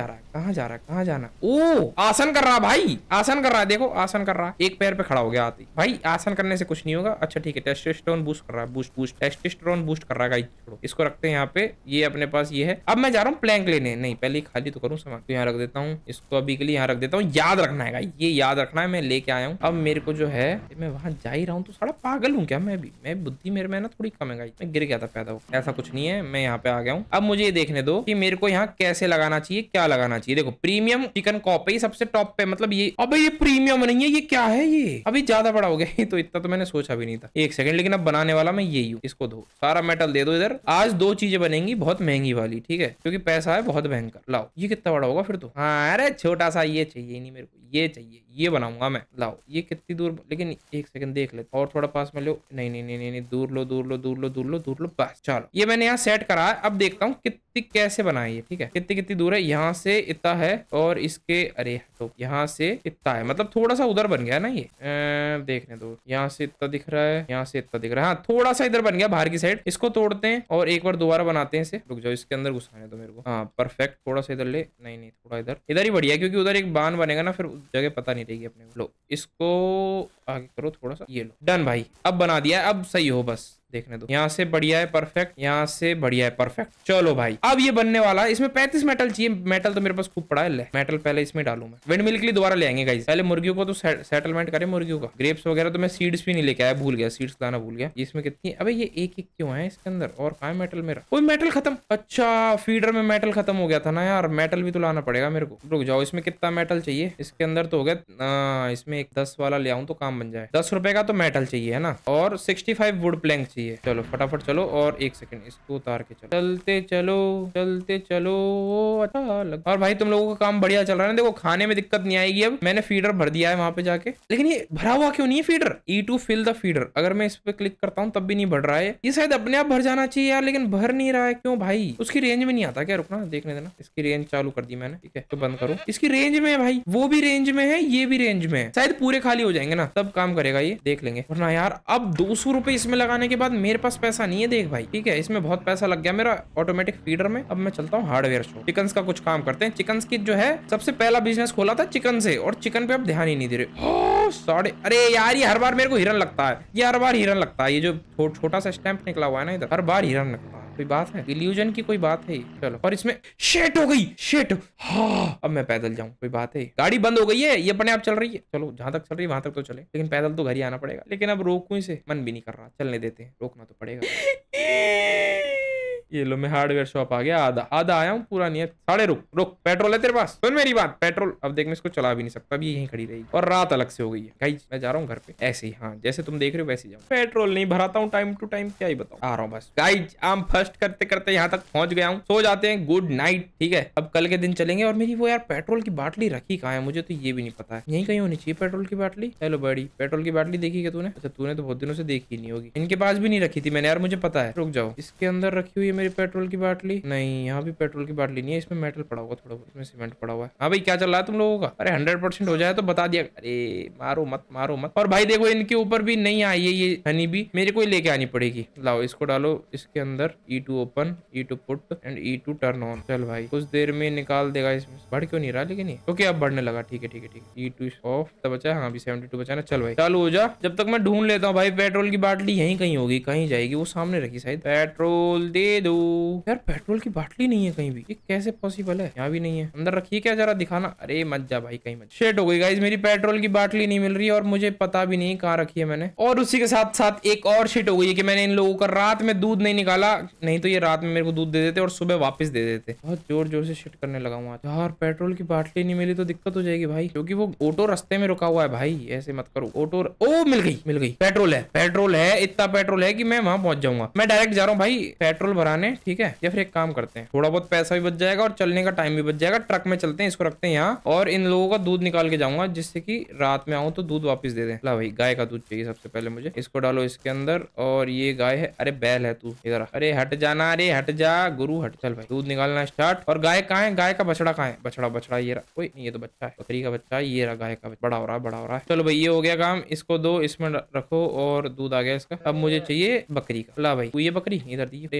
जा रहा है, कहाँ जा रहा है, कहाँ जाना? ओ आसन कर रहा भाई, आसन कर रहा है, देखो आसन कर रहा है, एक पैर पे खड़ा हो गया आती भाई। आसन करने से कुछ नहीं होगा। अच्छा ठीक है, टेस्टोस्टेरोन बूस्ट कर रहा है, बूस्ट बूस्ट टेस्टोस्टेरोन बूस्ट कर रहा है गाइस। छोड़ो इसको, रखते हैं यहाँ पे, ये अपने पास ये है। अब मैं जा रहा हूँ प्लैंक लेने, नहीं पहले खाली तो करूँ सामान, तो यहाँ रख देता हूँ इसको, अभी के लिए यहाँ रख देता हूँ। याद रखना है गाइस, ये याद रखना है, मैं लेके आया हूँ। अब मेरे को जो है, मैं वहां जा ही रहा हूँ तो सारा पागल हूँ क्या मैं भी? मैं बुद्धि मेरे में ना थोड़ी कम है गाइस, मैं गिर गया था पैदा हो, ऐसा कुछ नहीं है। मैं यहाँ पे आ गया हूँ। अब मुझे ये देखने दो कि मेरे को यहाँ कैसे लगाना चाहिए, क्या लगाना चाहिए। देखो प्रीमियम चिकन कॉप है सबसे टॉप पे, मतलब ये, अबे ये प्रीमियम नहीं है, ये क्या है? ये अभी ज्यादा बड़ा हो गया तो इतना तो मैंने सोचा भी नहीं था। एक सेकंड, लेकिन अब बनाने वाला मैं यही हूँ। इसको दो, सारा मेटल दे दो इधर। आज दो चीजें बनेंगी बहुत महंगी वाली, ठीक है, क्योंकि पैसा है बहुत भयंकर। लाओ, ये कितना बड़ा होगा फिर तो? हाँ अरे छोटा सा ये चाहिए नहीं मेरे को, ये चाहिए, ये बनाऊंगा मैं। लाओ, ये कितनी दूर, लेकिन एक सेकंड देख ले, और थोड़ा पास में लो। नहीं नहीं नहीं नहीं, दूर लो दूर लो दूर लो दूर लो दूर लो, बस चलो, ये मैंने यहाँ सेट करा है। अब देखता हूँ कितनी कैसे बनाए ये, ठीक है, कितनी कितनी दूर है। यहाँ से इतना है, और इसके अरे तो यहाँ से इतना है, मतलब थोड़ा सा उधर बन गया ना ये, आ, देखने दो। यहाँ से इतना दिख रहा है, यहाँ से इतना दिख रहा है, हाँ थोड़ा सा इधर बन गया बाहर की साइड। इसको तोड़ते हैं और एक बार दोबारा बनाते हैं इसे। रुक जाओ, इसके अंदर घुसाने दो मेरे को। हाँ परफेक्ट, थोड़ा सा इधर ले, नहीं नहीं थोड़ा इधर, इधर ही बढ़िया, क्योंकि उधर एक बांध बनेगा ना, फिर जगह पता नहीं रहेगी अपने को। लो इसको आगे करो थोड़ा सा, ये लो, डन भाई, अब बना दिया है, अब सही हो, बस देखने दो। यहाँ से बढ़िया है परफेक्ट, यहाँ से बढ़िया है परफेक्ट। चलो भाई अब ये बनने वाला है। इसमें पैंतीस मेटल चाहिए, मेटल तो मेरे पास खूब पड़ा है। ले मेटल पहले इसमें डालू मैं, विंड मिल के लिए दोबारा ले आएंगे गाइस। पहले मुर्गियों को तो से, सेटलमेंट करें मुर्गियों का। ग्रेप्स वगैरह तो मैं सीड्स भी नहीं लेके आया, भूल गया, सीड्स लाना भूल गया। इसमें कितनी, अबे ये एक एक क्यों है इसके अंदर, और कहाँ है मेटल मेरा? कोई मेटल खत्म, अच्छा फीडर में मेटल खत्म हो गया था ना यार, मेटल भी तो लाना पड़ेगा मेरे को। रुक जाओ, इसमें कितना मेटल चाहिए? इसके अंदर तो हो गया, इसमें एक दस वाला ले आऊं तो काम बन जाए। दस रुपए का तो मेटल चाहिए है ना, और सिक्सटी फाइव वुड प्लैंक चाहिए। चलो फटाफट चलो, और एक सेकंड इसको उतार के चलो, चलते चलो चलते चलो। अच्छा लग, और भाई तुम लोगों का काम बढ़िया चल रहा है ना, देखो खाने में दिक्कत नहीं आएगी। अब मैंने फीडर भर दिया है वहां पे जाके, लेकिन ये भरा हुआ क्यों नहीं है feeder? E to fill the feeder, अगर मैं इस पे क्लिक करता हूँ तब भी नहीं भर रहा है। ये शायद अपने आप भर जाना चाहिए यार, लेकिन भर नहीं रहा है, क्यों भाई? उसकी रेंज में नहीं आता क्या? रुकना देखने देना, इसकी रेंज चालू कर दी मैंने, ठीक है, तो बंद करो। इसकी रेंज में है भाई, वो भी रेंज में है, ये भी रेंज में है, शायद पूरे खाली हो जाएंगे ना तब काम करेगा ये, देख लेंगे। वरना यार अब दो सौ रुपए इसमें लगाने के बाद मेरे पास पैसा नहीं है, देख भाई, ठीक है, इसमें बहुत पैसा लग गया मेरा ऑटोमेटिक फीडर में। अब मैं चलता हूँ हार्डवेयर शॉप, चिकन का कुछ काम करते हैं। चिकन की जो है सबसे पहला बिजनेस खोला था चिकन से, और चिकन पे अब ध्यान ही नहीं दे रहे। साढ़े, अरे यार ये हर बार मेरे को हिरन लगता है, ये हर बार हिरन लगता है, ये जो छोटा सा स्टैंप निकला हुआ है ना इधर, हर बार हिरन लगता है। कोई बात है, इल्यूजन की कोई बात है? चलो, और इसमें शेट हो गई, शेट, हाँ अब मैं पैदल जाऊं, कोई बात है? गाड़ी बंद हो गई है, ये अपने आप चल रही है। चलो जहां तक चल रही है वहां तक तो चले, लेकिन पैदल तो घर ही आना पड़ेगा। लेकिन अब रोकूं इसे, मन भी नहीं कर रहा, चलने देते हैं, रोकना तो पड़ेगा। ये लो, मैं हार्डवेयर शॉप आ गया, आधा आधा आया हूँ, पूरा नहीं है। साढ़े रुक रुक, पेट्रोल है तेरे पास? सुन मेरी बात, पेट्रोल। अब देख मैं इसको चला भी नहीं सकता, अभी यहीं खड़ी रहेगी, और रात अलग से हो गई है गाइस। मैं जा रहा हूँ घर पे, ऐसे ही, हाँ जैसे तुम देख रहे हो वैसे ही जाऊँ। पेट्रोल नहीं भराता हूँ टाइम टू टाइम, क्या ही बताऊँ, आ रहा हूँ बस गाइस। आम फर्स्ट करते करते यहाँ तक पहुंच गया हूँ, सो जाते हैं, गुड नाइट, ठीक है। अब कल के दिन चलेंगे। और मेरी वो यार पेट्रोल की बाटली रखी कहाँ है, मुझे तो ये भी नहीं पता है, यहीं कहीं होनी चाहिए पेट्रोल की बाटली। हेलो बड़ी, पेट्रोल की बाटली देखी क्या तूने? अच्छा तूने तो बहुत दिनों से देखी नहीं होगी, इनके पास भी नहीं रखी थी मैंने यार, मुझे पता है। रुक जाओ, इसके अंदर रखी हुई है मेरी पेट्रोल की बाटली? नहीं, यहाँ भी पेट्रोल की बाटली नहीं है, इसमें मेटल पड़ा हुआ थोड़ा बहुत, इसमें सीमेंट पड़ा हुआ है। हाँ भाई क्या चल रहा है तुम लोगों का? अरे हंड्रेड परसेंट हो जाए तो बता दिया। अरे मारो मत, मारो मत। और भाई देखो इनके ऊपर भी नहीं आई है ये हनी भी, मेरे को ही लेके आनी पड़ेगी। लाओ इसको डालो इसके अंदर, E to open, E to put and E to turn on. चल भाई कुछ देर में निकाल देगा इसमें। बढ़ क्यों नहीं रहा लेकिन ये? ओके अब बढ़ने लगा, ठीक है ठीक है ठीक है। ई टू ऑफ तो बचा, हाँ अभी सेवेंटी टू बचा ना। चल भाई चालू हो जा, जब तक मैं ढूंढ लेता हूँ भाई। पेट्रोल की बाटली यहीं कहीं होगी, कहीं जाएगी, वो सामने रखी शायद। पेट्रोल दे दो यार, पेट्रोल की बाटली नहीं है कहीं भी, ये कैसे पॉसिबल है? यहाँ भी नहीं है, अंदर रखिए क्या, जरा दिखाना। अरे मत जा भाई, कहीं मत। शेट हो गई गाइस, मेरी पेट्रोल की बाटली नहीं मिल रही है, और मुझे पता भी नहीं कहाँ रखी है मैंने। और उसी के साथ साथ एक और शिट हो गई है कि मैंने इन लोगों का रात में दूध नहीं निकाला, नहीं तो ये रात में मेरे को दूध दे देते और सुबह वापस दे देते। बहुत जोर जोर से शिट करने लगा हूँ यार। पेट्रोल की बाटली नहीं मिली तो दिक्कत हो जाएगी भाई, क्योंकि वो ऑटो रास्ते में रुका हुआ है भाई, ऐसे मत करो। ऑटो, ओ मिल गई मिल गई, पेट्रोल है, पेट्रोल है, इतना पेट्रोल है कि मैं वहां पहुंच जाऊंगा। मैं डायरेक्ट जा रहा हूँ भाई पेट्रोल भराने, ठीक है। या फिर एक काम करते हैं, थोड़ा बहुत पैसा भी बच जाएगा और चलने का टाइम भी बच जाएगा। ट्रक में चलते हैं, इसको रखते हैं यहाँ, और इन लोगों का दूध निकाल के जाऊंगा, जिससे कि रात में आऊं तो दूध वापस दे दें। ला भाई गाय का दूध चाहिए सबसे पहले मुझे, इसको डालो इसके अंदर। और ये गाय है, अरे बैल है तू, इधर। अरे हट जाना, अरे हट जा गुरु हट। चल भाई दूध निकालना स्टार्ट। और गाय कहाँ है? गाय का बछड़ा कहाँ है? बछड़ा बछड़ा ये रहा, कोई नहीं, ये तो बच्चा है, बकरी का बच्चा है, ये रहा गाय का, बड़ा हो रहा है बड़ा हो रहा है। चलो भाई ये हो गया काम, इसको दो, इसमें रखो, और दूध आ गया इसका। अब मुझे चाहिए बकरी का। ला भाई ये बकरी इधर दी, नहीं ये है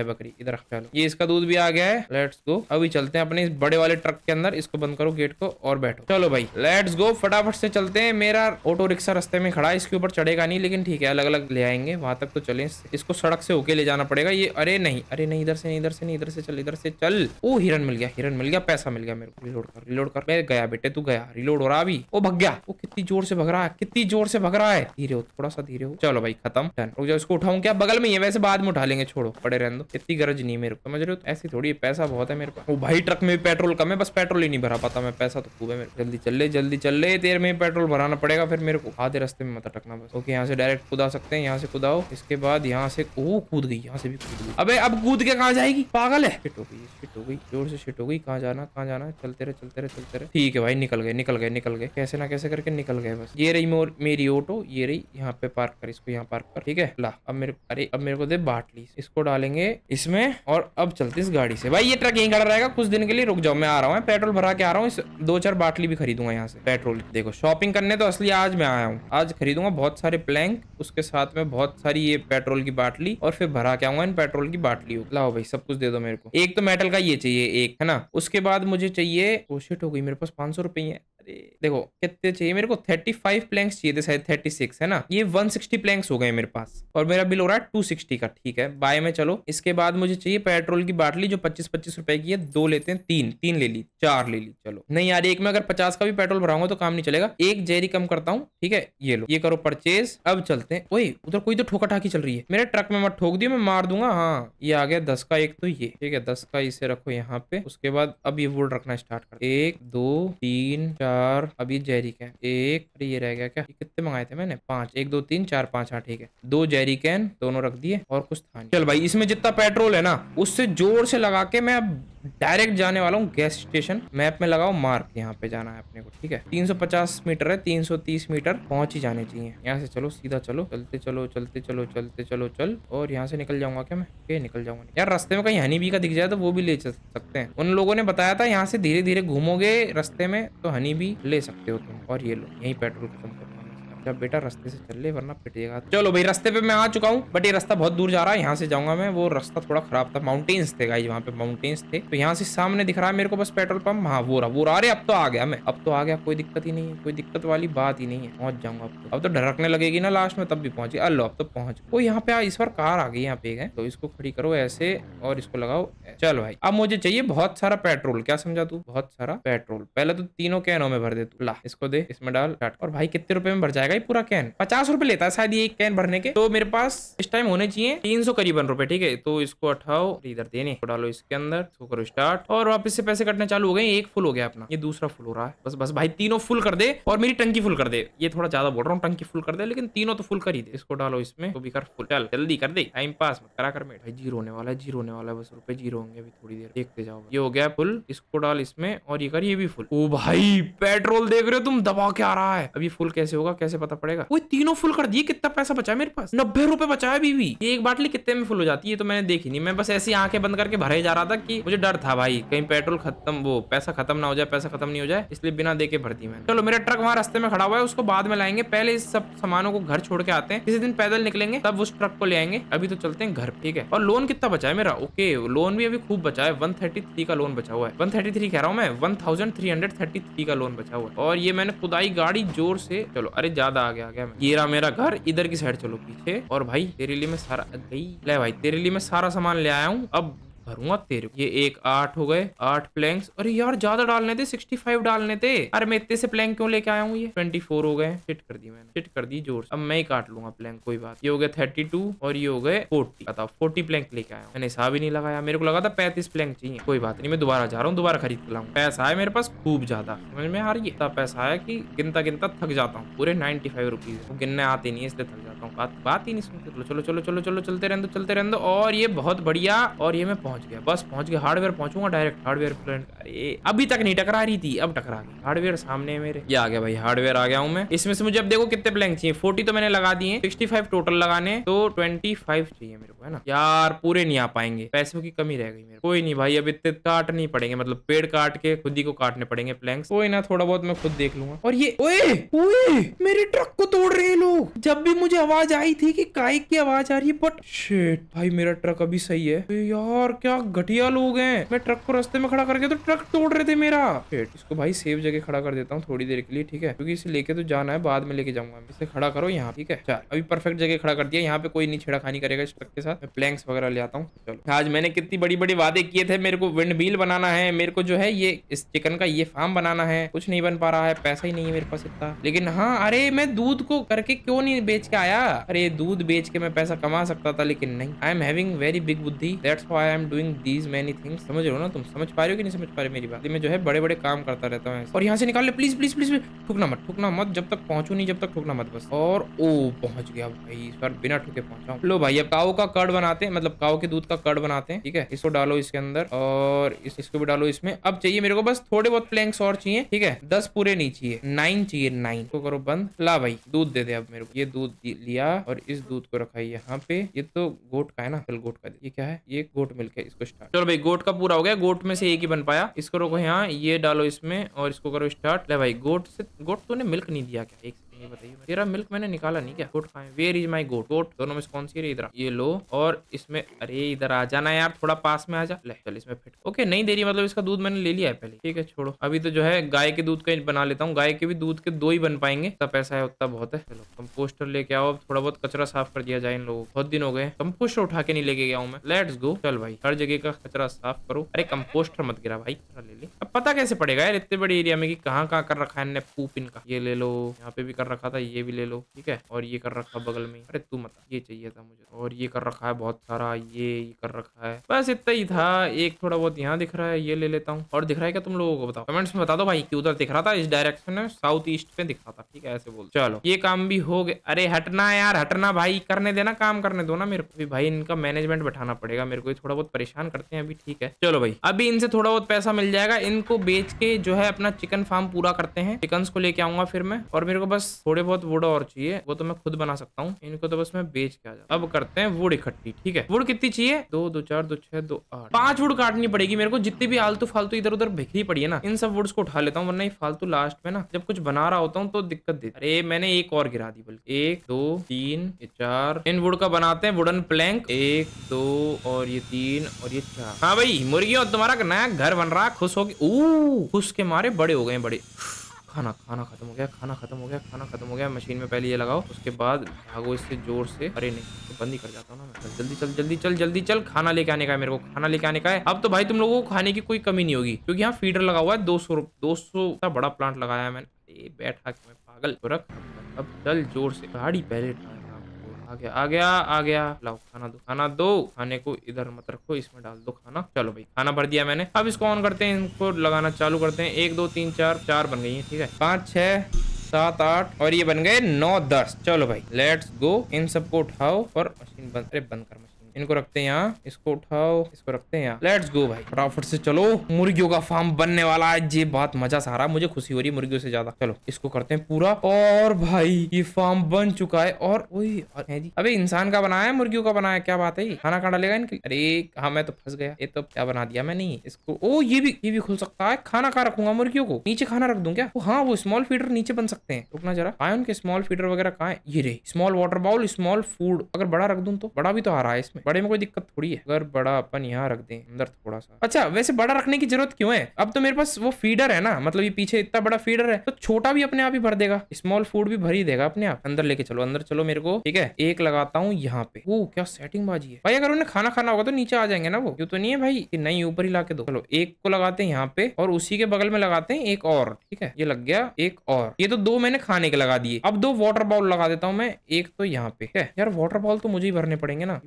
है बकरी, इधर चलो। ये इसका दूध भी आ गया है, लेट्स गो। अभी चलते हैं अपने इस बड़े वाले ट्रक के अंदर। इसको बंद करो गेट को और बैठो। चलो भाई लेट्स गो, फटाफट से चलते हैं। मेरा ऑटो रिक्शा रास्ते में खड़ा है, इसके ऊपर चढ़ेगा नहीं, लेकिन ठीक है अलग अलग ले आएंगे, वहां तक तो चले। इसको सड़क से होके ले जाना पड़ेगा। ये अरे नहीं, अरे नहीं, इधर से नहीं, इधर से नहीं, इधर से चल, इधर से चल। ओ हिरन मिल गया, हिरन मिल गया, पैसा मिल गया मेरे को। रिलोड कर, रिलोड कर। मैं गया बेटे, तू गया। रिलोड हो रहा अभी। ओ भग गया। वो कितनी जोर से भग रहा है, कितनी जोर से भग रहा है। धीरे हो, थोड़ा सा धीरे हो। चलो भाई खत्म, डन। रुक जाओ, इसको उठाऊं क्या? बगल में ही है वैसे, बाद में उठा लेंगे, छोड़ो पड़े रहने दो। इतनी गरज नहीं मेरे को, समझ रहे हो? ऐसी थोड़ी है, पैसा बहुत है मेरे पास। ओ भाई ट्रक में पेट्रोल कम है, बस पेट्रोल ही नहीं भरा पाता मैं। पैसा तो खूब है मेरे। जल्दी चल ले, जल्दी चल ले, देर में पेट्रोल भराना पड़ेगा फिर मेरे को। आधे रास्ते में मत अटकना बस। ओके यहाँ से डायरेक्ट कूदा सकते हैं, यहाँ से कूदाओ। इसके बाद यहाँ से ओ कूद गई, यहाँ से भी कूद गई। अबे अब कूद के कहाँ जाएगी, पागल है। शिट हो गई, शिट हो गई, जोर से शिट हो गई। कहाँ जाना, कहाँ जाना? चलते रहे, चलते रहे, चलते रहे। ठीक है भाई, निकल गए, निकल गए, निकल गए। कैसे ना कैसे करके निकल गए बस। ये रही मेरी ऑटो, ये रही। यहाँ पे पार्क कर, इसको यहाँ पार्क कर। ठीक है ला, अब मेरे अरे अब मेरे को दे बाटली। इसको डालेंगे इसमें और अब चलते इस गाड़ी से। भाई ये ट्रक यहीं खड़ा रहेगा कुछ दिन के लिए। रुक जाओ, मैं आ रहा हूँ, पेट्रोल भरा के आ रहा हूँ। दो चार बाटली भी खरीदूंगा यहाँ से पेट्रोल। देखो शॉपिंग करने तो असली आज मैं आया हूँ। आज खरीदूंगा बहुत सारे प्लैंक, उसके साथ में बहुत सारी ये पेट्रोल की बाटली, और फिर भरा के आऊंगा इन पेट्रोल की बाटलियों। लाओ भाई सब कुछ दे दो मेरे को। एक तो मेटल का ये चाहिए एक, है ना। उसके बाद मुझे चाहिए, ओ शिट हो गई, मेरे पास पांच सौ रुपए है। अरे देखो कितने चाहिए मेरे को, पैंतीस प्लैंक्स चाहिए थे शायद, छत्तीस है ना। ये एक सौ साठ प्लैंक्स हो गए मेरे पास, और मेरा बिल हो रहा है दो सौ साठ का। ठीक है बाय में चलो। इसके बाद मुझे चाहिए पेट्रोल की बाटली जो पच्चीस पच्चीस रुपए की है। दो लेते हैं, तीन तीन ले ली, चार ले ली। चलो नहीं यार, एक में अगर पचास का भी पेट्रोल भराऊंगा तो काम नहीं चलेगा। एक जेरी कम करता हूँ, ठीक है ये लो, ये करो परचेज। अब चलते हैं। ओए उधर कोई तो ठोका ठाकी चल रही है, मेरे ट्रक में मत ठोक दियो, मैं मार दूंगा। हाँ ये आ गया दस का एक, तो ये ठीक है दस का, इसे रखो यहाँ पे। उसके बाद अब ये वुड रखना स्टार्ट कर। एक दो तीन चार, अब ये जेरी कैन एक, अरे ये रह गया क्या? ये कितने मंगाए थे मैंने? पांच, एक दो तीन चार पांच। हाँ ठीक है, दो जेरी कैन दोनों रख दिए, और कुछ था नहीं। चल भाई इसमें जितना पेट्रोल है ना उससे जोर से लगा के मैं अब डायरेक्ट जाने वाला हूँ गैस स्टेशन। मैप में लगाओ मार्क, यहाँ पे जाना है अपने को। ठीक है तीन सौ पचास मीटर है, तीन सौ तीस मीटर पहुंच ही जाने चाहिए। यहाँ से चलो सीधा चलो, चलते चलो चलते चलो चलते चलो चल। और यहाँ से निकल जाऊंगा क्या मैं? के निकल जाऊंगा यार। रास्ते में कहीं हनी बी का दिख जाए तो वो भी ले चल सकते हैं। उन लोगों ने बताया था यहाँ से धीरे धीरे घूमोगे रास्ते में तो हनी बी ले सकते हो तुम। और ये लो यही पेट्रोल खत्म करो। जब बेटा रास्ते से चल ले वरना पिटेगा। चलो भाई रास्ते पे मैं आ चुका हूँ, बट ये रास्ता बहुत दूर जा रहा है। यहाँ से जाऊंगा मैं, वो रास्ता थोड़ा खराब था, माउंटेन्स थे गाइस, वहाँ पे माउंटेन्स थे। तो यहाँ से सामने दिख रहा है मेरे को बस पेट्रोल पंप। हाँ वो रहा, वो रहा। अरे अब तो आ गया मैं, अब तो आ गया, कोई दिक्कत ही नहीं है, कोई दिक्कत वाली बात ही नहीं है। पहुंच जाऊंगा अब तो। अब तो ढरकने लगेगी ना लास्ट में, तब भी पहुंच गया। अल्लो अब तो पहुंच। वो यहाँ पे इस बार कार आ गई यहाँ पे है, तो इसको खड़ी करो ऐसे और इसको लगाओ। चलो भाई अब मुझे चाहिए बहुत सारा पेट्रोल। क्या समझा तू? बहुत सारा पेट्रोल। पहले तो तीनों कैनों में भर दे तू। ला इसको दे, इसमें डाल। और भाई कितने रुपए में भर जाएगा ये पूरा कैन? पचास रुपए लेता है शायद ये एक कैन भरने के। तो मेरे पास इस टाइम होने चाहिए तीन सौ करीबन रुपए। ठीक है तो इसको उठाओ, इधर देने तो डालो इसके अंदर, इसको करो स्टार्ट, और वापस से पैसे कटने चालू हो गए। एक फुल हो गया अपना, ये दूसरा फुल हो रहा है। बस बस भाई तीनों फुल कर दे, और मेरी टंकी फुल कर दे। ये थोड़ा ज्यादा बोल रहा हूँ, टंकी फुल कर दे, लेकिन तीनों तो फुल कर ही दे। इसको डालो इसमें, तो भी कर फुल। चल जल्दी कर दे, टाइम पास मत करा कर। भाई जीरो होने वाला है, जीरो होने वाला है, बस रुपए जीरो होंगे अभी थोड़ी देर, देखते जाओ। ये हो गया फुल, इसको डाल इसमें, और ये कर ये भी फुल। ओ भाई पेट्रोल देख रहे हो तुम, दबा के आ रहा है। अभी फुल कैसे होगा, कैसे पता पड़ेगा? वो तीनों फुल कर दिए। कितना पैसा बचा है मेरे पास? नब्बे रुपए बचा है अभी भी। ये एक बाटली कितने में फुल हो जाती है तो मैंने देखी नहीं। मैं बस ऐसी आंखें बंद करके भरे जा रहा था कि मुझे डर था भाई कहीं पेट्रोल खत्म, वो पैसा खत्म ना हो जाए, पैसा खत्म नहीं हो जाए, इसलिए बिना देके भर दी मैंने। चलो मेरा ट्रक वहां रास्ते में खड़ा हुआ है, उसको बाद में लाएंगे। पहले इस सब सामानों को घर छोड़ के आते हैं, किसी दिन पैदल निकलेंगे तब उस ट्रक को ले आएंगे। अभी तो चलते हैं घर। ठीक है और लोन कितना बचा है मेरा? ओके लोन भी अभी खूब बचा है, वन थर्टी थ्री का लोन बचा हुआ है। वन थर्टी थ्री कह रहा हूँ मैं, one thousand three hundred thirty three का लोन बचा हुआ है। और ये मैंने खुदाई गाड़ी जोर से, चलो अरे ज्यादा आ गया आ गया मैं। ये रहा मेरा घर, इधर की साइड चलो पीछे। और भाई तेरे लिए मैं सारा गई ले भाई तेरे लिए मैं सारा सामान ले आया हूँ, अब भरूंगा तेरे। ये एक आठ हो गए, आठ प्लैंक्स। अरे यार ज्यादा डालने थे, सिक्सटी फाइव डालने थे। अरे मैं इतने से प्लैंक क्यों लेके आया हूँ? ये ट्वेंटी फोर हो गए। फिट कर दी मैंने, फिट कर दी जोर से। अब मैं ही काट लूंगा प्लैंक, कोई बात। ये हो गया थर्टी टू और ये हो गए फोर्टी। बताओ फोर्टी प्लैंक लेके आया हूँ, मैंने हिसाब ही नहीं लगाया। मेरे को लगा था पैंतीस प्लैंक चाहिए। कोई बात नहीं, मैं दोबारा जा रहा हूँ, दोबारा खरीद के लाऊंगा। पैसा है मेरे पास खूब ज्यादा, समझ में आ रही है? इतना पैसा है कि गिनता गिनता थक जाता हूँ। पूरे नाइन्टी फाइव रुपीज है, गिनने आते नहीं है इसलिए थक जाता हूँ। बात बात ही नहीं सुनते। चलो चलो चलो चलो चलो चलते रहने दो, चलते रहने दो। और ये बहुत बढ़िया, और ये मैं पहुंच गया, बस पहुंच गया। हार्डवेयर पहुंचूंगा डायरेक्ट। हार्डवेयर प्लांट, अरे अभी तक नहीं टकरा रही थी, अब टकरा गई। हार्डवेयर सामने मेरे, ये आ गया भाई, हार्डवेयर आ गया हूं मैं। इसमें से मुझे अब देखो कितने प्लैंक चाहिए। फोर्टी तो मैंने लगा दिए, सिक्सटी फाइव टोटल लगाने, तो ट्वेंटी फाइव चाहिए मेरे को, है ना यार। पूरे नहीं आ पाएंगे, पैसों की कमी रह गई मेरे। कोई नहीं भाई, अब इतने काट नहीं पड़ेंगे, मतलब पेड़ काट के खुद ही को काटने पड़ेंगे प्लैंक्स। कोई ना, थोड़ा बहुत मैं खुद देख लूंगा। और ये ओए ओए मेरे ट्रक को तोड़ रहे हैं लोग। जब भी मुझे आवाज आई थी कि काइक की आवाज आ रही है, बट शिट भाई मेरा ट्रक अभी सही है। यार क्या घटिया लोग हैं। मैं ट्रक को रास्ते में खड़ा करके तो ट्रक तोड़ रहे थे मेरा। शिट, इसको भाई सेफ जगह खड़ा कर देता हूँ थोड़ी देर के लिए, ठीक है, क्योंकि इसे लेके तो जाना है, बाद में लेके जाऊंगा। इसे खड़ा करो यहाँ, ठीक है। चल अभी परफेक्ट जगह खड़ा कर दिया। यहाँ पे कोई नहीं छेड़खानी करेगा इस ट्रक के साथ। मैं प्लैंक्स वगैरह ले आता हूँ। चलो, आज मैंने कितनी बड़ी बड़ी वादे किए थे। मेरे को विंड व्हील बनाना है, मेरे को जो है ये इस चिकन का ये फार्म बनाना है, कुछ नहीं बन पा रहा है, पैसा ही नहीं है मेरे पास इतना। लेकिन हाँ, अरे मैं दूध को करके क्यों नहीं बेच के आया। अरे दूध बेच के मैं पैसा कमा सकता था, लेकिन नहीं। I am having very big बुद्धि, that's why I am doing these many things. समझ रहे हो ना तुम? समझ पा रहे हो कि नहीं समझ पा रहे मेरी बात? मैं जो है बड़े बड़े काम करता रहता हूँ। और यहाँ से निकाल ले प्लीज प्लीज प्लीज। ठुकना मत, ठुकना मत, जब तक पहुंचू नहीं, जब तक ठुकना मत बस। और ओ पहुंच गया भाई, इस बार बिना ठुके पहुंचा। लो भाई, अब काऊ का कर्ड बनाते हैं, मतलब काऊ के दूध का कर्ड बनाते हैं, ठीक है। इसको डालो इसके अंदर, और इस, इसको भी डालो इसमें। अब चाहिए मेरे को बस थोड़े बहुत प्लैंक्स और चाहिए, ठीक है। दस पूरे नहीं चाहिए, नाइन चाहिए, नाइन को करो बंद। ला भाई दूध दे दे अब मेरे को। ये दूध लिया और इस दूध को रखा यहाँ पे। ये तो गोट का है ना, चल गोट का दे। ये क्या है? ये गोट मिल्क है, इसको स्टार्ट। चलो भाई, गोट का पूरा हो गया। गोट में से एक ही बन पाया, इसको रोको यहाँ, ये डालो इसमें और इसको करो स्टार्ट। ले भाई, गोट से गोट तूने मिल्क नहीं दिया क्या? एक ये बताइए, तेरा मिल्क मैंने निकाला नहीं क्या? गोट कहाँ है? Where is my goat? Goat दोनों में से कौन सी है? इधर ये लो, और इसमें, अरे इधर आ जाना यार, थोड़ा पास में आ जा। ले चल इसमें फिट। ओके, नहीं दे रही, मतलब इसका दूध मैंने ले लिया है पहले, ठीक है छोड़ो। अभी तो जो है गाय के दूध का बना लेता हूँ। गाय के भी दूध के दो ही बन पाएंगे, इतना पैसा है उतना बहुत है। चलो कंपोस्टर लेके आओ, थोड़ा बहुत कचरा साफ कर दिया जाए इन लोगों को। बहुत दिन हो गए कंपोस्टर उठा के नहीं लेके गया हूँ मैं। Let's go. चल भाई, हर जगह का कचरा साफ करो। अरे कंपोस्टर मत गिरा भाई, कचरा ले ले। अब पता कैसे पड़ेगा यार इतने बड़े एरिया में कि कहाँ कहाँ कर रखा है पूप इनका। ये ले लो, यहाँ पे भी कर रखा था, ये भी ले लो, ठीक है। और ये कर रखा बगल में। अरे तू मत, ये चाहिए था मुझे। और ये कर रखा है बहुत सारा, ये ये कर रखा है, बस इतना ही था। एक थोड़ा बहुत यहाँ दिख रहा है, ये ले लेता हूँ। और दिख रहा है क्या तुम लोगों को? बताओ कमेंट्स में बता दो भाई कि उधर दिख रहा था, इस डायरेक्शन में, साउथ ईस्ट पे दिख रहा था, ठीक है, ऐसे बोल। चलो ये काम भी हो गया। अरे हटना यार, हटना भाई, करने देना, काम करने दो ना मेरे को भी भाई। इनका मैनेजमेंट बैठाना पड़ेगा मेरे को, थोड़ा बहुत परेशान करते हैं अभी, ठीक है। चलो भाई, अभी इनसे थोड़ा बहुत पैसा मिल जाएगा, इनको बेच के जो है अपना चिकन फार्म पूरा करते हैं। चिकन को लेके आऊंगा फिर मैं। और मेरे को बस थोड़े बहुत वुड और चाहिए, वो तो मैं खुद बना सकता हूँ। इनको तो बस मैं बेच के आ जाता हूँ। अब करते हैं वुड इकट्ठी, ठीक है। वुड कितनी चाहिए? दो, दो चार, दो छह, दो आठ, पांच वुड काटनी पड़ेगी मेरे को। जितनी भी आलतू फालतू इधर उधर बिखरी पड़ी है ना, इन सब वुड्स को उठा लेता हूँ, वरना ये फालतू लास्ट में ना जब कुछ बना रहा होता हूँ तो दिक्कत देती। अरे मैंने एक और गिरा दी, बल्कि एक, दो, तीन, ये चार। इन वुड का बनाते हैं वुडन प्लैंक। एक, दो, और ये तीन, और ये चार। हाँ भाई मुर्गियों, तुम्हारा नया घर बन रहा, खुश हो गए। खुश के मारे बड़े हो गए बड़े। खाना खाना खत्म हो गया, खाना खत्म हो गया, खाना खत्म हो गया। मशीन में पहले ये लगाओ, उसके बाद भागो इससे जोर से। अरे नहीं, तो बंद ही कर जाता हूँ ना मैं। जल्दी चल, जल्दी चल, जल्दी चल। खाना लेके आने का है मेरे को, खाना लेके आने का है। अब तो भाई तुम लोगों को खाने की कोई कमी नहीं होगी, क्योंकि यहाँ फीडर लगा हुआ है। दो सौ दो सौ का बड़ा प्लांट लगाया है मैंने। बैठा के मैं पागल तो रख। अब चल जोर से, गाड़ी पहले आ गया, आ गया, आ गया। लाओ खाना दो, खाना दो। खाने को इधर मत रखो, इसमें डाल दो खाना। चलो भाई, खाना भर दिया मैंने। अब इसको ऑन करते हैं, इनको लगाना चालू करते हैं। एक, दो, तीन, चार, चार बन गई है, ठीक है। पाँच, छह, सात, आठ, और ये बन गए नौ, दस। चलो भाई लेट्स गो। इन सबको उठाओ और मशीन बंद, अरे बंद कर मशीन। इनको रखते हैं यहाँ, इसको उठाओ, इसको रखते हैं यहाँ। लेट्स गो भाई, फटाफट से चलो। मुर्गियों का फार्म बनने वाला है, ये बात मजा सा आ रहा है, मुझे खुशी हो रही है मुर्गियों से ज्यादा। चलो इसको करते हैं पूरा। और भाई ये फार्म बन चुका है। और ओए है जी, अबे इंसान का बनाया है, मुर्गियों का बनाया, क्या बात है? ये खाना कहाँ डालेगा इनके? अरे हाँ, मैं तो फंस गया। ये तो क्या बना दिया मैंने इसको। ओ ये भी, ये भी खुल सकता है। खाना कहाँ रखूंगा मुर्गियों को? नीचे खाना रख दूं क्या? हाँ, वो स्मॉल फीडर नीचे बन सकते हैं। रुकना जरा, आए उनके स्मॉल फीडर वगैरह कहाँ है? ये रे, small water bowl, small food. अगर बड़ा रख दूं तो? बड़ा भी तो आ रहा है इसमें, बड़े में कोई दिक्कत थोड़ी है। अगर बड़ा अपन यहाँ रख दें अंदर थोड़ा सा। अच्छा वैसे बड़ा रखने की जरूरत क्यों है? अब तो मेरे पास वो फीडर है ना, मतलब ये पीछे इतना बड़ा फीडर है, तो छोटा भी अपने आप ही भर देगा। स्मॉल फूड भी भर ही देगा अपने आप। अंदर लेके चलो, अंदर चलो मेरे को, ठीक है। एक लगाता हूँ यहाँ पे। वो क्या सेटिंग बाजी है भाई। अगर उन्हें खाना खाना होगा तो नीचे आ जाएंगे ना वो, क्यों तो नहीं है भाई कि नहीं, ऊपर ही ला के दो। चलो एक को लगाते हैं यहाँ पे, और उसी के बगल में लगाते हैं एक और, ठीक है। ये लग गया एक और। ये तो दो मैंने खाने के लगा दिए। अब दो वाटर बाउल लगा देता हूँ मैं। एक तो यहाँ पे है यार, वाटर बाउल तो मुझे ही भरने पड़ेंगे ना, ये भी तो शिट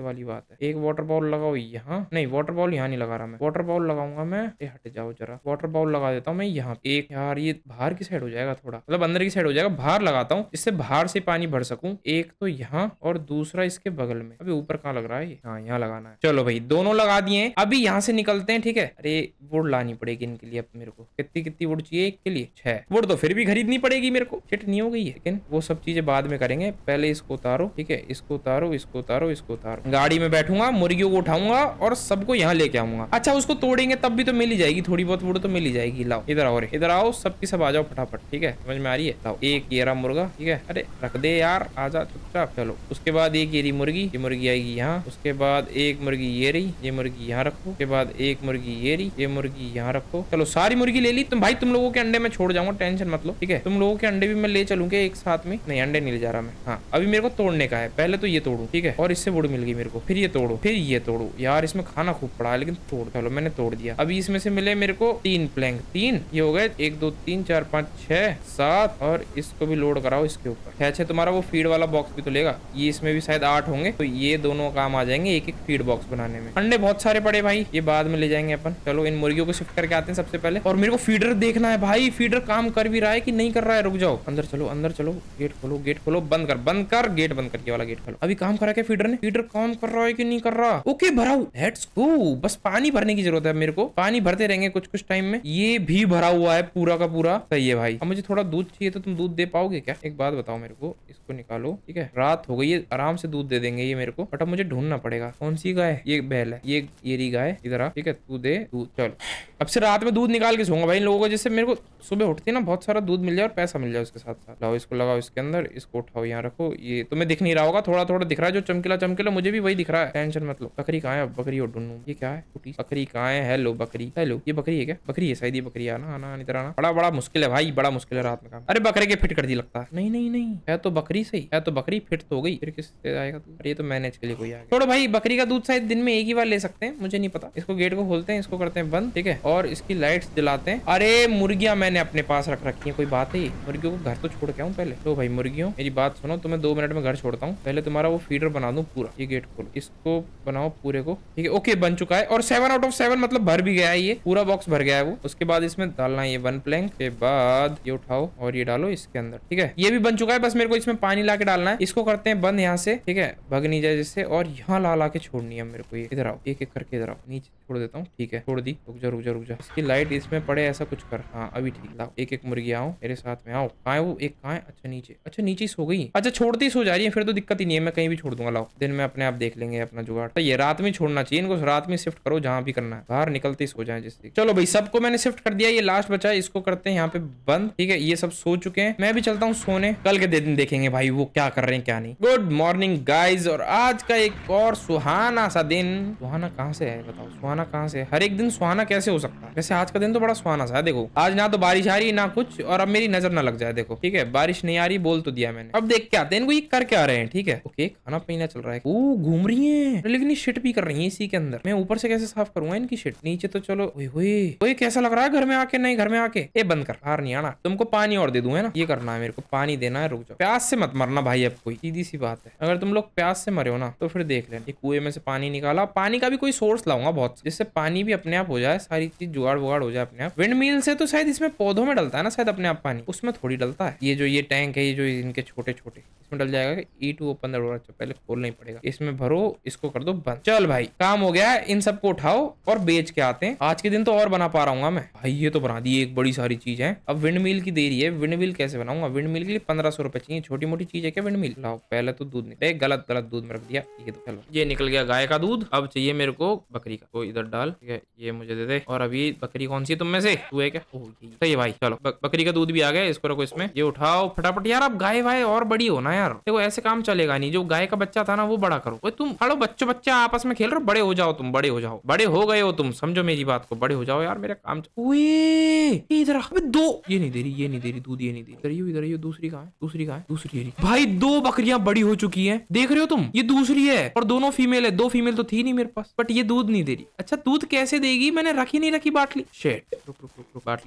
वाली बात है। एक वाटर बाउल लगाओ यहाँ, नहीं वाटर बाउल यहाँ नहीं लगा रहा मैं, वाटर बाउल लगाऊंगा मैं, ए हट जाओ जरा, वाटर बाउल लगा देता हूँ मैं यहाँ। एक यार ये बाहर की साइड हो जाएगा थोड़ा, मतलब अंदर की साइड हो जाएगा, बाहर लगाता हूँ जिससे बाहर से पानी भर सकूं। एक तो यहाँ और दूसरा इसके बगल में। अभी ऊपर कहाँ लग रहा है? हाँ यहाँ लगाना है। चलो भाई दोनों लगा दिए, अभी यहाँ से निकलते हैं। ठीक है, अरे वुड लानी पड़ेगी इनके लिए। अब मेरे को कितनी कितनी वुड चाहिए एक के लिए? छह वुड तो फिर भी खरीदनी पड़ेगी मेरे को, चिट नहीं हो गई है, लेकिन वो सब चीजें बाद में करेंगे। पहले इसको उतारो, ठीक है, इसको उतारो, इसको उतारो, इसको उतारो। गाड़ी में बैठूंगा, मुर्गियों को उठाऊंगा और सबको यहाँ लेके आऊंगा। अच्छा उसको तोड़ेंगे तब भी तो मिल ही जाएगी, थोड़ी बहुत वुड तो मिल ही जाएगी। लाओ इधर आओ, इधर आओ, सबकी सब आ जाओ फटाफट। ठीक है समझ में आ रही है? लाओ एक ये रहा मुर्गा, ठीक है, अरे रख दे यार, आजा चुपचाप। चलो उसके बाद एक ये रही मुर्गी, ये मुर्गी आएगी यहाँ। उसके बाद एक मुर्गी ये रही, ये मुर्गी यहाँ रखो। उसके बाद एक मुर्गी ये रही, ये मुर्गी यहाँ रखो। चलो सारी मुर्गी ले ली। तुम भाई तुम लोगों के अंडे में छोड़ जाऊंगा, टेंशन मत लो। ठीक है तुम लोगों के अंडे भी मैं ले चलूंगा एक साथ में। नहीं अंडे नहीं ले जा रहा मैं। हाँ अभी मेरे को तोड़ने का है, पहले तो ये तोड़ू, ठीक है, और इससे वुड मिल गई मेरे को, फिर ये तोड़ो, फिर ये तोड़ो। यार इसमें खाना खूब पड़ा है लेकिन तोड़, चलो मैंने तोड़ दिया। अभी इसमें से मिले मेरे को तीन प्लैंक, तीन ये हो गए, एक दो तीन चार पाँच छह सात, और इसको भी लोड कराओ इसके ऊपर। छह छह तुम्हारा वो फीड वाला बॉक्स भी तो लेगा, ये इसमें भी शायद आठ होंगे, तो ये दोनों काम आ जाएंगे एक एक फीड बॉक्स बनाने में। अंडे बहुत सारे पड़े भाई, ये बाद में ले जाएंगे अपन। चलो इन मुर्गियों को शिफ्ट करके आते हैं सबसे पहले। और मेरे को फीडर देखना है भाई, फीडर काम कर भी रहा है कि नहीं कर रहा है। रुक जाओ, अंदर चलो, अंदर चलो, गेट खोलो, गेट खोलो, बंद कर, बंद कर, गेट बंद कर, ये वाला गेट खोलो। अभी काम करा क्या फीडर ने? फीडर काम कर रहा है कि नहीं कर रहा? ओके भराऊ, लेट्स गो। बस पानी भरने की जरूरत है मेरे को, पानी भरते रहेंगे कुछ कुछ टाइम में। ये भी भरा हुआ है पूरा का पूरा, सही है भाई। अब मुझे थोड़ा दूध चाहिए, तो तुम दूध दे पाओगे क्या? एक बात बताओ मेरे को, इसको निकालो, ठीक है, रात हो गई है, आराम से दूध दे देंगे ये मेरे को, बट अब मुझे ढूंढना पड़ेगा कौन सी गाय। ये बैल है, ये ये रही गाय, इधर आ, ठीक है, तू दे दूध। चलो अब से रात में दूध निकाल के सोऊंगा भाई इन लोगों को, जिससे मेरे को सुबह उठती है ना बहुत सारा दूध मिल जाए और पैसा मिल जाए उसके साथ साथ। लाओ इसको लगाओ इसके अंदर, इसको उठाओ यहाँ रखो। ये तुम्हें दिख नहीं रहा होगा, थोड़ा थोड़ा दिख रहा है जो चमकीला चमकीला, मुझे भी वही दिख रहा है, टेंशन मत लो। बकरी कहाँ है? बकरी और ढूंढूं। ये क्या है? बकरी कहाँ है? हेलो बकरी, हेलो, ये बकरी है क्या? बकरी है शायद, ये बकरी आना आना इधर आना। बड़ा बड़ा मुश्किल है भाई, बड़ा मुश्किल है रात में काम। अरे बकरे के फिट कर दी लगता है। नहीं नहीं नहीं, है तो बकरी सही, है तो बकरी, फिट तो हो गई, फिर किससे आएगा तू? अरे ये तो मैनेज के लिए कोई आएगा। छोड़ो भाई, बकरी का दूध शायद दिन में एक ही बार ले सकते हैं, मुझे नहीं पता। इसको गेट को खोलते हैं, इसको करते हैं बंद, ठीक है, और इसकी लाइट्स जलाते हैं। अरे मुर्गियां मैंने अपने पास रख रखी है, कोई बात है? मुर्गियों को घर तो छोड़ के आऊं पहले। तो भाई मुर्गियों मेरी बात सुनो, तुम्हें दो मिनट में घर छोड़ता हूँ, पहले तुम्हारा वो फीडर बना दूं पूरा। ये गेट खोलो, इसको बनाओ पूरे को, ठीक है, ओके बन चुका है। और सेवन आउट ऑफ सेवन मतलब भर भी गया है, ये पूरा बॉक्स भर गया है वो। उसके बाद इसमें डालना है ये वन प्लैंक, के बाद ये उठाओ और ये डालो इसके अंदर, ठीक है, ये भी बन चुका है। बस मेरे को इसमें पानी ला के डालना है। इसको करते हैं बंद यहाँ से, ठीक है, भग नहीं जाए जिससे, और यहाँ ला ला के छोड़नी है मेरे को। ये इधर आओ, एक एक करके इधर आओ, नीचे छोड़ देता हूँ, ठीक है, छोड़ दी। रुक जा रुक जा रुक जा, इसकी लाइट इसमें पड़े ऐसा कुछ कर। हाँ अभी ठीक। लाओ एक एक मुर्गी आओ मेरे साथ में, आओ। कहाँ है वो? एक कहाँ है? अच्छा नीचे, अच्छा नीचे सो गई। अच्छा छोड़ती सो जा रही है, फिर तो दिक्कत ही नहीं है, मैं कहीं भी छोड़ दूंगा। लाओ दिन में अपने आप देख लेंगे अपना जुगाड़। तो ये रात में छोड़ना चाहिए इनको, रात में शिफ्ट करो जहाँ भी करना है, बाहर निकलते ही सो जाए जिससे। चलो भाई सबको मैंने शिफ्ट कर दिया, ये लास्ट बचा है, इसको करते हैं यहाँ पे बंद, ठीक है, ये सब सो चुके हैं। मैं भी चलता हूँ सोने, कल के दिन देखेंगे भाई वो क्या कर रहे हैं क्या नहीं। गुड मॉर्निंग गाइज, और आज का एक और सुहाना सा दिन। सुहाना कहाँ से है बताओ? सुहाना कहाँ से? हर एक दिन सुहाना कैसे हो सकता है? वैसे आज का दिन तो बड़ा सुहाना सा है। देखो आज ना तो बारिश आ रही ना कुछ, और अब मेरी नजर ना लग जाए। देखो ठीक है, बारिश नहीं आ रही, बोल तो दिया मैंने। अब देख के आते हैं इनको ये कर क्या रहे हैं। ठीक है ओके, खाना पीना चल रहा है। ओ घूम रही है, लेकिन ये शिट भी कर रही है इसी के अंदर। मैं ऊपर से कैसे साफ करूंगा इनकी शिट? नीचे तो चलो। ओए ओए कैसा लग रहा है घर में आके? नहीं घर में आके ए बंद कर, बाहर नहीं आना। तुमको पानी और दे दूं है ना, ये करना है मेरे को, पानी देना है। रुक जाओ, प्यास से मत मरना भाई, अब कोई सीधी सी बात है। अगर तुम लोग प्यास से मरे हो ना तो फिर देख लेना। कुएं में से पानी निकाला, पानी का भी कोई सोर्स लाऊंगा बहुत, जिससे पानी भी अपने आप हो जाए, सारी चीज जुगाड़ वुगाड़ हो जाए अपने आप। विंड मिल से तो शायद इसमें पौधों में डलता है ना शायद अपने आप पानी, उसमें थोड़ी डलता है। ये जो ये टैंक है, ये जो इनके छोटे छोटे, इसमें डल जाएगा। E to open the door, पहले खोलना ही पड़ेगा। इसमें भरो, इसको कर दो बंद। चल भाई काम हो गया है, इन सबको उठाओ और बेच के आते हैं। आज के दिन तो और बना पा रहा हूँ मैं भाई, ये तो बना दी एक बड़ी सारी चीज है। अब विंड मिल की देरी है, विंड मिल कैसे बनाऊंगा? विंड मिल के लिए पंद्रह सौ रुपए चाहिए, छोटी मोटी चीज है क्या विंड मिल? लाओ पहले तो दूध निकले, गलत गलत दूध में रख दिया। ये तो चलो ये निकल गया गाय का दूध। अब चाहिए मेरे को बकरी का, तो इधर डाल, ठीक है, ये मुझे दे दे। और अभी बकरी कौन सी तुम में से? तू है क्या? ओह सही है भाई। चलो बकरी का दूध भी आ गया, इसको रखो इसमें, ये उठाओ फटाफट। यार अब गाय वाय और बड़ी हो ना यार, देखो ऐसे काम चलेगा नहीं। जो गाय का बच्चा था ना वो बड़ा करो। तुम खड़ो, बच्चों बच्चा आपस में खेल रहे हो, बड़े हो जाओ तुम, बड़े हो जाओ, बड़े हो गए हो तुम, समझो मेरी बात को, बड़े हो जाओ यार, मेरा काम। इधर दो, ये नहीं दे रही, ये नहीं दे रही दूध, ये नहीं दे रही। इधर ही दूसरी कहाँ है? दूसरी कहाँ है? दूसरी है भाई। दो बकरियां बड़ी हो चुकी हैं, देख रहे हो तुम, ये दूसरी है और दोनों फीमेल है। दो फीमेल तो थी नहीं मेरे पास, बट ये दूध नहीं दे रही। अच्छा दूध कैसे देगी? मैंने रखी नहीं रखी बाटली। शेट, रुक रुक रुक रुक, बाटली रख।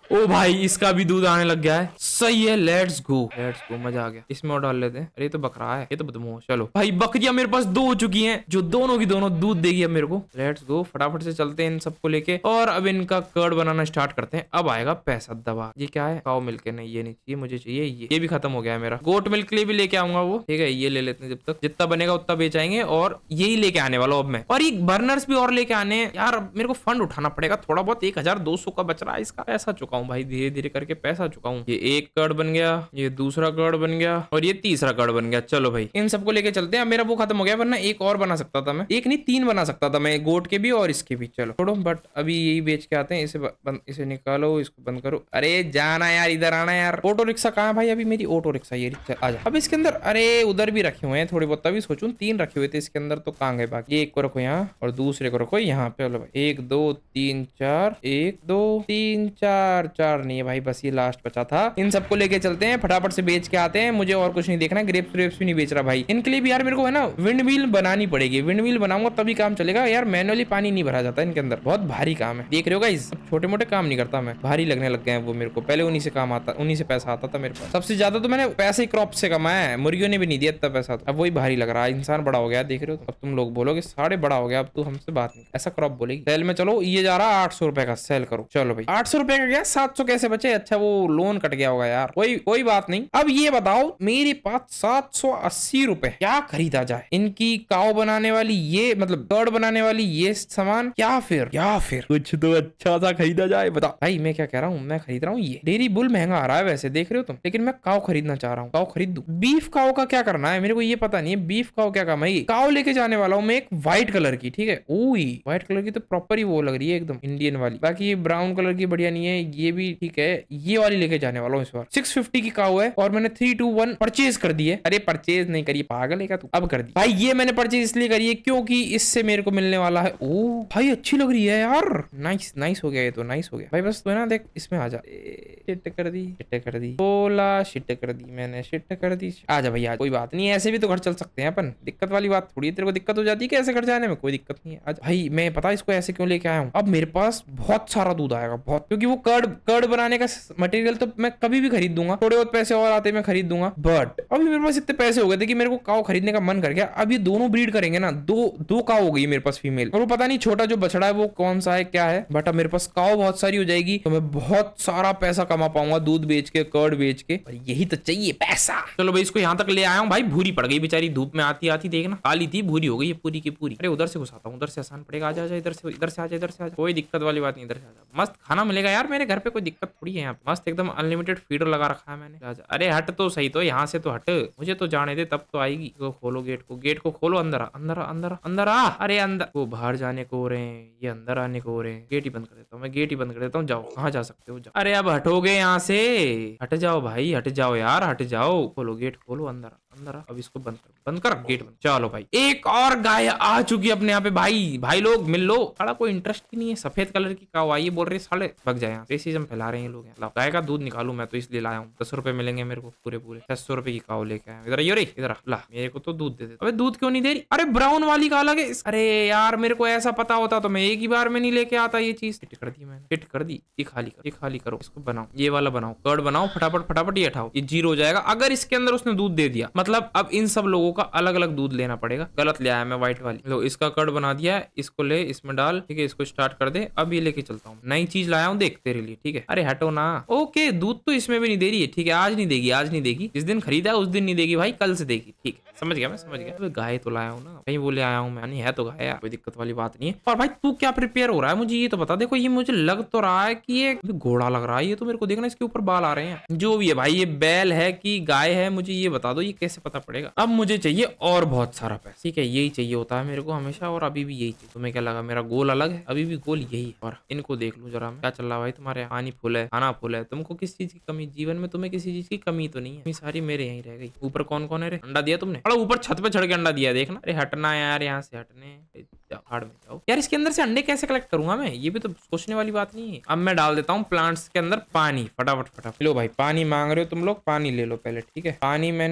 ओ भाई इसका भी दूध आने लग गया है। सही है, लेट्स गो लेट्स गो, मजा आ गया। इसमें और डाल लेते हैं। अरे तो बकरा है, ये तो बदबू। चलो भाई बकरियां मेरे पास दो हो चुकी हैं, जो दोनों की दोनों दूध देगी अब मेरे को। लेट्स गो, फटाफट से चलते हैं इन सबको लेके और अब इनका कर्ड बनाना स्टार्ट करते हैं। अब आएगा पैसा दबा। ये क्या है? Cow milk. नहीं ये नहीं चाहिए, मुझे चाहिए ये। ये भी खत्म हो गया है मेरा। गोट मिल्क के लिए भी लेके आऊंगा वो, ठीक है। ये ले लेते हैं, जब तक जितना बनेगा उतना बेचाएंगे और यही लेके आने वाला अब मैं। और ये बर्नर्स भी और लेके आने यार। मेरे को फंड उठाना पड़ेगा थोड़ा बहुत। एक हजार दो सौ का बच रहा है, इसका पैसा चुकाऊं भाई, धीरे धीरे करके पैसा चुकाऊं। ये एक कर्ड बन गया, ये दूसरा कर्ड बन गया और ये तीसरा कर्ड बन गया। चलो भाई इन सबको लेके चलते हैं। मेरा वो खत्म हो गया, वरना एक और बना सकता था मैं। एक नहीं तीन बना सकता था मैं, गोट के भी और इसके भी। चलो छोड़ो, बट अभी यही बेच के आते हैं। इसे बंद, इसे निकालो, इसको बंद करो। अरे जाना यार, इधर आना यार। ऑटो रिक्शा कहाँ है भाई? अभी मेरी ऑटो रिक्शा ये रिक्शा आ जा। अब इसके अंदर, अरे उधर भी रखे हुए हैं थोड़े बहुत। तभी सोचूं तीन रखे हुए थे इसके अंदर, तो कहाँ गए बाकी? एक को रखो यहाँ और दूसरे को रखो यहाँ पे। चलो भाई एक दो तीन चार, एक दो तीन चार, चार नहीं है भाई, बस ये लास्ट बचा था। इन सबको लेके चलते हैं, फटाफट से बेच के आते हैं। मुझे और कुछ नहीं देखना। ग्रेप्स ग्रेप्स भी नहीं बेच रहा भाई। इनके लिए भी यार मेरे को है ना विंड मिल बनानी पड़ेगी। विंड मिल बनाऊंगा तभी काम चलेगा यार। मैनुअली पानी नहीं भरा जाता इनके अंदर, बहुत भारी काम है। देख रहे हो गाइस, छोटे मोटे काम नहीं करता मैं, भारी लगने लग गए हैं वो मेरे को। पहले उन्हीं से काम आता, उन्हीं से पैसा आता था मेरे पास। सबसे ज्यादा तो मैंने पैसे क्रॉप से कमाया है, मुर्गियों ने भी नहीं दिया इतना पैसा। अब वही भारी लग रहा है। इंसान बड़ा हो गया, देख रहे हो। अब तुम लोग बोलोगे साढ़े बड़ा हो गया, अब तू हमसे बात नहीं, ऐसा क्रॉप बोलेगी। सेल में चलो, ये जा रहा आठ सौ रुपए का, सेल करो। चलो भाई आठ सौ रुपए का गया, सात सौ कैसे बचे? अच्छा वो लोन कट गया होगा यार, कोई कोई बात नहीं। अब ये बताओ मेरे पास सात सौ अस्सी रुपए, क्या खरीदा जाए? इनकी काव बनाने वाली ये, मतलब कर्ड बनाने वाली ये सामान, या फिर या फिर कुछ तो अच्छा सा खरीदा जाए। बताओ भाई मैं क्या कह रहा हूँ, मैं खरीद रहा हूँ ये। डेयरी बुल महंगा आ रहा है वैसे, देख रहे हो तुम, लेकिन मैं काव खरीदना चाह रहा हूँ। काव खरीद दूं। बीफ काव का क्या करना है मेरे को ये पता नहीं है। बीफ काव क्या काम है? काव लेके जाने वाला हूँ मैं एक व्हाइट कलर की, ठीक है। ओई व्हाइट कलर की तो प्रॉपर ही वो लग रही है एकदम इंडियन वाली। बाकी ये ब्राउन कलर की बढ़िया नहीं है, ये भी ठीक है। ये वाली लेके जाने वाला हूँ इस बार। सिक्स फिफ्टी की काव है और मैंने थ्री टू वन परचेज कर दी है। अरे परचेज नहीं करी, पागल है क्या तू? अब कर दी भाई। ये मैंने परचेज इसलिए करी है क्योंकि इससे मेरे को मिलने वाला है। ओ भाई अच्छी लग रही है यार, नाइस नाइस हो गया ये तो, नाइस हो गया भाई। बस तो ना देख इसमें आ जा। शिट कर दी, शिट कर दी, बोला शिट कर दी मैंने, शिट कर दी। आ जा भैया, कोई बात नहीं, ऐसे भी तो घर चल सकते हैं अपन। दिक्कत वाली बात थोड़ी है। तेरे को दिक्कत हो जाती है कि ऐसे घर जाने में? कोई दिक्कत नहीं है। आज भाई मैं पता इसको ऐसे क्यों लेके आया हूँ। अब मेरे पास बहुत सारा दूध आएगा, बहुत, क्योंकि वो कर्ड कर्ड बनाने का मटेरियल तो मैं कभी भी खरीद दूंगा। थोड़े बहुत पैसे और आते मैं खरीद दूंगा, बट अभी मेरे पास इतने पैसे हो गए थे कि मेरे को काव खरीदने का मन कर गया। अब ये दोनों ब्रीड करेंगे ना, दो दो काव हो गई मेरे पास फीमेल, और वो पता नहीं छोटा जो बछड़ा है वो कौन सा है क्या है, बट अब मेरे पास काव बहुत सारी हो जाएगी तो मैं बहुत सारा पैसा कमा पाऊंगा दूध बेच के, कर्ड बेच के। और यही तो चाहिए पैसा। चलो भाई इसको यहाँ तक ले आया हूँ। भाई भूरी पड़ गई बेचारी, धूप में आती आती देखना, काली थी भूरी हो गई पूरी की पूरी। अरे उधर से घुसाता हूँ, उधर से आसान पड़ेगा। आजा आजा इधर से, इधर से आजा, इधर से आजा, कोई दिक्कत वाली बात नहीं। इधर से आजा, मस्त खाना मिलेगा यार मेरे घर पे, कोई दिक्कत थोड़ी है यहाँ पे। मस्त एकदम अनलिमिटेड फीडर लगा रखा है मैंने। आजा, अरे हट तो सही, तो यहाँ से तो हट, मुझे तो जाने दे तब तो आएगी। तो खोलो गेट को, गेट को खोलो। अंदर आ, अंदर आ, अंदर आ, अंदर आ। अरे अंदर, वो बाहर जाने को हो रहे हैं, ये अंदर आने को हो रहे हैं। गेट ही बंद कर देता हूँ मैं, गेट ही बंद कर देता हूँ। जाओ, कहाँ जा सकते हो जाओ। अरे अब हटोगे यहाँ से? हट जाओ भाई, हट जाओ यार, हट जाओ। खोलो गेट, खोलो, अंदर अंदर। अब इसको बंद कर, बंद कर गेट बंद। चलो भाई एक और गाय आ चुकी है अपने यहाँ पे। भाई भाई लोग मिल लो। साला कोई इंटरेस्ट ही नहीं है। सफेद कलर की काऊ आई, बोल रहे साले भग जाए यहाँ, रेसिज्म फैला रहे हैं लोग। गाय का दूध निकालू मैं तो इसलिए लाया हूँ। दस रुपए मिलेंगे मेरे को पूरे पूरे। दस सौ रुपए की काऊ लेके आया। इधर ये रे, इधर ला, मेरे को तो दूध दे दे। अबे दूध क्यों नहीं दे रही? अरे ब्राउन वाली का अलग है। अरे यार मेरे को ऐसा पता होता तो मैं एक ही बार में नहीं लेके आता ये चीज। हिट कर दी मैंने, हिट कर दी। ये खाली कर, ये खाली करो, इसको बनाओ, ये वाला बनाओ, कर्ड बनाओ फटाफट फटाफट। ये हटाओ, ये जीरो हो जाएगा अगर इसके अंदर उसने दूध दे दिया। मतलब अब इन सब लोगों का अलग अलग दूध लेना पड़ेगा। गलत ले आया मैं व्हाइट वाली। लो इसका कर्ड बना दिया है, इसको ले, इसमें डाल, ठीक है। इसको स्टार्ट कर दे। अब ये लेके चलता हूँ, नई चीज लाया हूँ देख तेरे लिए, ठीक है। अरे हटो ना। ओके दूध तो इसमें भी नहीं दे रही है, ठीक है। आज नहीं देगी, आज नहीं देगी। जिस दिन खरीदा है उस दिन नहीं देगी भाई, कल से देगी, ठीक है। समझ गया मैं, समझ गया। गाय तो लाया हूँ ना, कहीं वो ले आया हूँ मैं, नहीं है तो गाय, कोई दिक्कत वाली बात नहीं है। और भाई तू क्या प्रिपेयर हो रहा है मुझे ये तो बता। देखो ये मुझे लग तो रहा है कि ये घोड़ा लग रहा है। ये तो मेरे को देखना, इसके ऊपर बाल आ रहे हैं। जो भी है भाई, ये बैल है कि गाय है मुझे ये बता दो, ये कैसे पता पड़ेगा। अब मुझे चाहिए और बहुत सारा पैसा, ठीक है। यही चाहिए होता है मेरे को हमेशा, और अभी भी यही चाहिए। तुम्हें क्या लगा मेरा गोल अलग है? अभी भी गोल यही है। और इनको देख लूं जरा मैं, क्या चल रहा है भाई तुम्हारे? पानी फुल है, खाना फुल है, तुमको किस चीज की कमी? जीवन में तुम्हें किसी चीज की कमी तो नहीं है? सारी मेरे यहीं रह गई। ऊपर कौन कौन है रे? अंडा दिया तुमने? अरे ऊपर छत पे चढ़ के अंडा दिया, देखना। अरे हटना यार यहाँ से, हटने हाड़ में जाओ यार। इसके अंदर से अंडे कैसे कलेक्ट करूंगा मैं? ये भी तो सोचने वाली बात नहीं है। अब मैं डाल देता हूँ प्लांट्स के अंदर पानी, फटाफट फटाफट। लो भाई पानी मांग रहे हो तुम लोग, पानी ले लो पहले, ठीक है। पानी मैंने डाल दिया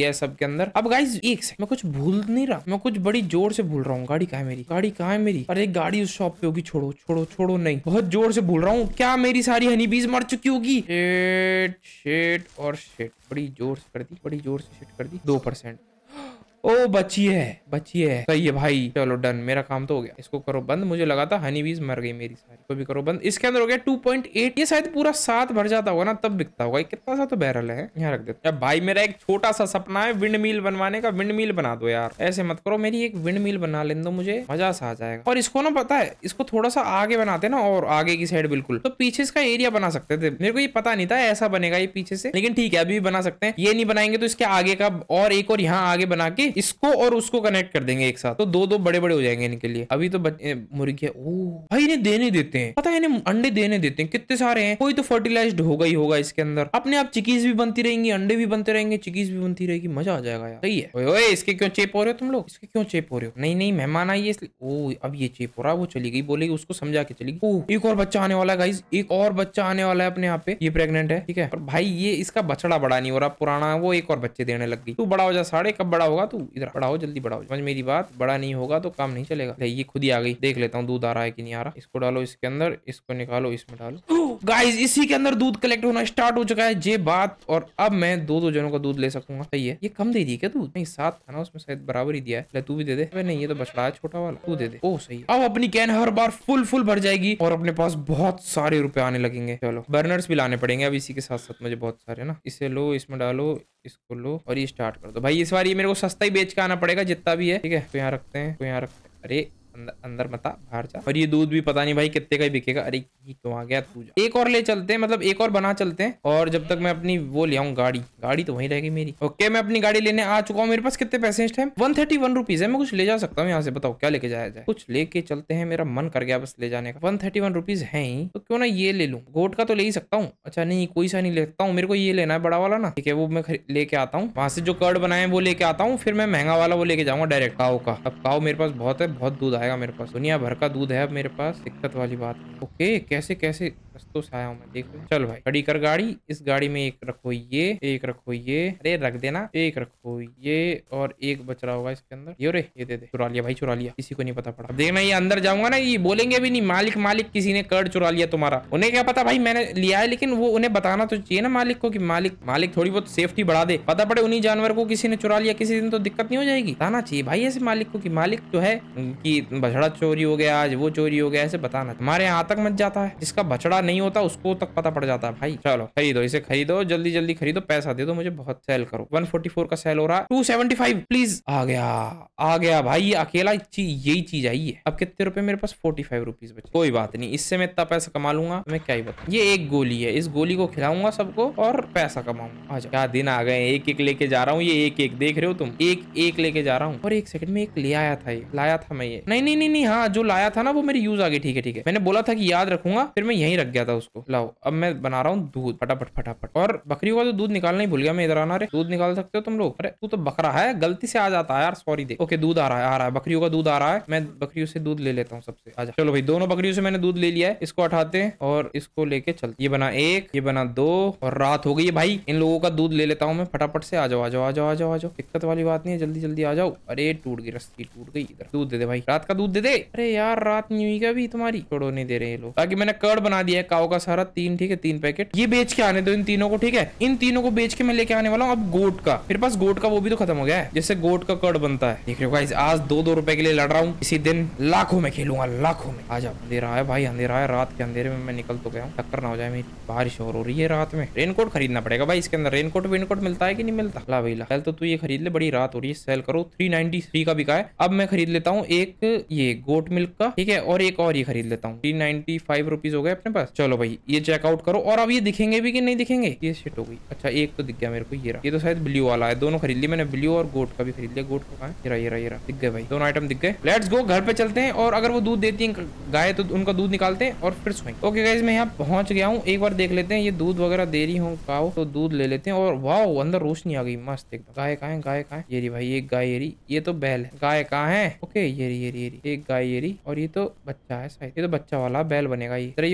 दिया है सबके अंदर। अब गाइस एक सेकंड, मैं कुछ भूल नहीं रहा, मैं कुछ बड़ी जोर से भूल रहा हूँ। गाड़ी कहाँ है मेरी? गाड़ी कहाँ है मेरी? अरे गाड़ी उस शॉप पे होगी। छोड़ो छोड़ो छोड़ो, नहीं बहुत जोर से भूल रहा हूँ। क्या मेरी सारी हनी बीज मर चुकी होगी? शेट शेट और शेट, बड़ी जोर से कर दी, बड़ी जोर से शेट कर दी। दो परसेंट ओ बची है, बची है। सही है भाई, चलो डन, मेरा काम तो हो गया। इसको करो बंद। मुझे लगा था हनी बीज मर गई मेरी सारी, को भी करो बंद। इसके अंदर हो गया टू पॉइंट एट। ये शायद पूरा सात भर जाता होगा ना, तब बिकता होगा। कितना सा तो बैरल है, यहाँ रख देते। अब भाई मेरा एक छोटा सा सपना है विंड मिल बनवाने का। विंड मिल बना दो यार, ऐसे मत करो। मेरी एक विंड मिल बना लेने दो, मुझे मजा सा आ जाएगा। और इसको ना पता है, इसको थोड़ा सा आगे बनाते ना, और आगे की साइड बिल्कुल, तो पीछे इसका एरिया बना सकते थे। मेरे को ये पता नहीं था ऐसा बनेगा ये पीछे से, लेकिन ठीक है अभी भी बना सकते हैं। ये नहीं बनाएंगे तो इसके आगे का और एक और यहाँ आगे बना के इसको और उसको कनेक्ट कर देंगे एक साथ, तो दो दो बड़े बड़े हो जाएंगे इनके लिए। अभी तो मुर्गी, ओ भाई इन्हें देने देते हैं, पता है इन्हें अंडे देने देते हैं। कितने सारे हैं, कोई तो फर्टिलाइज्ड होगा ही होगा इसके अंदर। अपने आप चिकीज भी बनती रहेंगी, अंडे भी बनते रहेंगे, चिकीज भी बनती रहेगी। मजा आ जाएगा यार। सही है। ओए ओए, इसके क्यों चेप हो रहे हो तुम लोग? इसके क्यों चेप हो रहे हो? नहीं नहीं, मेहमान आइए इसलिए। ओ अब ये चेप हो रहा है, वो चली गई, बोलेगी उसको समझा के चली गई। ओ एक और बच्चा आने वाला है गाइस, एक और बच्चा आने वाला है अपने यहाँ पे। ये प्रेग्नेंट है, ठीक है। और भाई ये इसका बछड़ा बड़ा नहीं हो रहा, पुराना है वो, एक और बच्चे देने लग गई। तू बड़ा हो जा साढ़े, कब बड़ा होगा तू? इधर बड़ा हो, जल्दी बड़ा हो। समझ मेरी बात, बड़ा नहीं होगा तो काम नहीं चलेगा। ये खुद ही आ गई, देख लेता हूँ दूध आ रहा है कि नहीं आ रहा। इसको डालो इसके अंदर, इसको निकालो इसमें डालो। गाइस इसी के अंदर दूध कलेक्ट होना स्टार्ट हो चुका है, ये बात। और अब मैं दो दो जनों का दूध ले सकूंगा। सही है। ये कम दे दी क्या दूध? नहीं सात था ना उसमें, शायद बराबर ही दिया है। ले तू भी दे दे। नहीं ये तो बछड़ा है छोटा वाला, तू दे दे। ओ सही है। अब अपनी कैन हर बार फुल फुल भर जाएगी और अपने पास बहुत सारे रुपए आने लगेंगे। चलो बर्नर्स भी लाने पड़ेंगे अब इसी के साथ साथ मुझे, बहुत सारे ना। इसे लो, इसमें डालो, इसको लो और ये स्टार्ट कर दो। भाई इस बार ये मेरे को सस्ता ही बेच के आना पड़ेगा जितना भी है, ठीक है। तो यहाँ रखते हैं, तो यहाँ रखते हैं। अरे अंदर अंदर मता, बाहर जा। और ये दूध भी पता नहीं भाई कितने का ही बिकेगा। अरे ये क्यों आ गया तू? एक और ले चलते हैं, मतलब एक और बना चलते हैं। और जब तक मैं अपनी वो ले आऊँ गाड़ी, गाड़ी तो वहीं रहेगी मेरी। ओके मैं अपनी गाड़ी लेने आ चुका हूँ। मेरे पास कितने पैसे इस time? One thirty one rupees है। मैं कुछ ले जा सकता हूँ यहाँ से, बताओ क्या लेके जाया जाए? कुछ लेके चलते हैं, मेरा मन कर गया बस ले जाने का। वन थर्टी वन रुपीज है ही तो क्यों ना ये ले लूँ। गोट का तो ले ही सकता हूँ। अच्छा नहीं कोई सा नहीं ले सकता हूँ, मेरे को ये लेना है बड़ा वाला ना, ठीक है। वो मैं लेके आता हूँ वहां से, जो कर्ड बनाए वो लेके आता हूँ। फिर मैं महंगा वाला वो लेके जाऊंगा डायरेक्ट, काओ का। अब काओ मेरे पास बहुत है, बहुत दूध आएगा मेरे पास, दुनिया भर का दूध है अब मेरे पास, दिक्कत वाली बात। ओके कैसे कैसे रस्तों से आया हूँ मैं, देख लो। चल भाई खड़ी कर गाड़ी। इस गाड़ी में एक रखो ये, एक रखो ये, अरे रख देना, एक रखो ये, और एक बच रहा होगा इसके अंदर। ये रे ये दे दे। चुरा लिया भाई, चुरा लिया, किसी को नहीं पता पड़ा। देखना ये अंदर जाऊंगा ना, ये बोलेंगे भी नहीं मालिक मालिक किसी ने कर्ड चुरा लिया तुम्हारा। उन्हें क्या पता भाई मैंने लिया है, लेकिन वो उन्हें बताना तो चाहिए ना मालिक को कि मालिक मालिक थोड़ी बहुत सेफ्टी बढ़ा दे। पता पड़े उन्हीं जानवर को किसी ने चुरा लिया किसी दिन, तो दिक्कत नहीं हो जाएगी? बताना चाहिए भाई ऐसे मालिक को कि मालिक जो है कि बछड़ा चोरी हो गया, आज वो चोरी हो गया, ऐसे बताना। हमारे यहाँ तक मत जाता है, जिसका बछड़ा नहीं होता उसको तक पता पड़ जाता है भाई। चलो खरीदो, इसे खरीदो, जल्दी जल्दी खरीदो, पैसा दे दो मुझे, बहुत सेल करो। वन फोर्टी फोर का सेल हो रहा है। Two seventy five please. आ गया आ गया भाई, ये अकेला चीज यही चीज आई है। अब कितने रुपए मेरे पास? फोर्टी फाइव रुपीज बचे। कोई बात नहीं, इससे मैं इतना पैसा कमा लूंगा मैं क्या ही बताऊं। ये एक गोली है, इस गोली को खिलाऊंगा सबको और पैसा कमाऊंगा। आज क्या दिन आ गए, एक एक लेके जा रहा हूँ। ये एक एक देख रहे हो तुम, एक एक लेके जा रहा हूँ। और एक सेकंड में एक ले आया था, ये लाया था मैं ये, नहीं नहीं नहीं नहीं हाँ जो लाया था ना वो मेरी यूज आ गई। ठीक है ठीक है, मैंने बोला था कि याद रखूंगा, फिर मैं यहीं रख गया था उसको। लाओ अब मैं बना रहा हूँ दूध, फटाफट फटाफट। और बकरियों का तो दूध निकालना ही भूल गया मैं, इधर आना रे। दूध निकाल सकते हो तुम लोग? अरे तू तो बकरा है, गलती से आ जाता है यार, सॉरी दे। ओके दूध आ रहा है, आ रहा है, बकरियों का दूध आ रहा है। मैं बकरियों से दूध ले लेता हूँ सबसे। आजा चलो भाई, दोनों बकरियों से मैंने दूध ले लिया है। इसको हटाते हैं और इसको लेके चलते। ये बना एक, ये बना दो, और रात हो गई है भाई। इन लोगों का दूध ले लेता हूँ मैं फटाफट से। आ जाओ आ जाओ आ जाओ आ जाओ आ जाओ, दिक्कत वाली बात नहीं है, जल्दी जल्दी आ जाओ। अरे टूट गई रस्सी, टूट गई। इधर दूध दे दे भाई, रात का दूध दे दे। अरे यार रात नहीं हुई क्या अभी तुम्हारी? छोड़ो नहीं दे रहे ये लोग। बाकी मैंने कर्ड बना दिया है काओ का सारा, तीन, ठीक है तीन पैकेट। ये बेच के आने दो इन तीनों को, ठीक है। इन तीनों को बेच के मैं लेके आने वाला हूँ अब गोट का। मेरे पास गोट का वो भी तो खत्म हो गया है, जैसे गोट का कर्ड बनता है। देख रहे हो गाइस, आज दो दो रुपए के लिए लड़ रहा हूँ, इसी दिन लाखों में खेलूंगा, लाखों में। आ जाओ, अंधेरा है भाई, अंधेरा है। रात के अंधेरे में मैं निकल तो गया हूँ, टक्कर ना हो जाए मेरी। बारिश और हो रही है रात में। रेनकोट खरीदना पड़ेगा भाई इसके अंदर। रेनकोट वेनकोट मिलता है कि नहीं मिलता? ला भाई ला, तो तू ये खरीद ले, बड़ी रात हो रही है। सेल करो, थ्री नाइनटी थ्री का बिका है। अब मैं खरीद लेता हूँ एक ये गोट मिल्क का, ठीक है, और एक और ये खरीद लेता हूँ। थ्री नाइनटी फाइव रुपीज हो गए अपने पास। चलो भाई ये चेकआउट करो। और अब ये दिखेंगे भी कि नहीं दिखेंगे? ये शिट हो गई। अच्छा एक तो दिख गया मेरे को, ये रहा। ये तो शायद ब्लू वाला है। दोनों खरीद लिए मैंने, ब्लू और गोट का भी खरीद लिया। गोट का कहाँ है? ये रहा ये रहा ये रहा, दिख गए भाई, दोनों आइटम दिख गए। लेट्स गो, घर पे चलते हैं। और अगर वो दूध देती है गाय तो उनका दूध निकालते हैं और फिर सोएंगे। ओके गाइस, मैं यहाँ पहुंच गया हूँ। एक बार देख लेते हैं ये दूध वगैरह दे रही हूँ काओ, तो दूध ले लेते हैं। और वाओ अंदर रोशनी आ गई मस्त एकदम। गाय कहाँ है? गाय कहाँ है? ये रही भाई एक गाय, ये रही। ये तो बैल है। गाय कहाँ है? ओके ये रही ये रही ये रही, एक गाय ये रही, और ये तो बच्चा है शायद। ये तो बच्चा वाला बैल बनेगा ये। इधर आइयो गाय, इधर आइयो।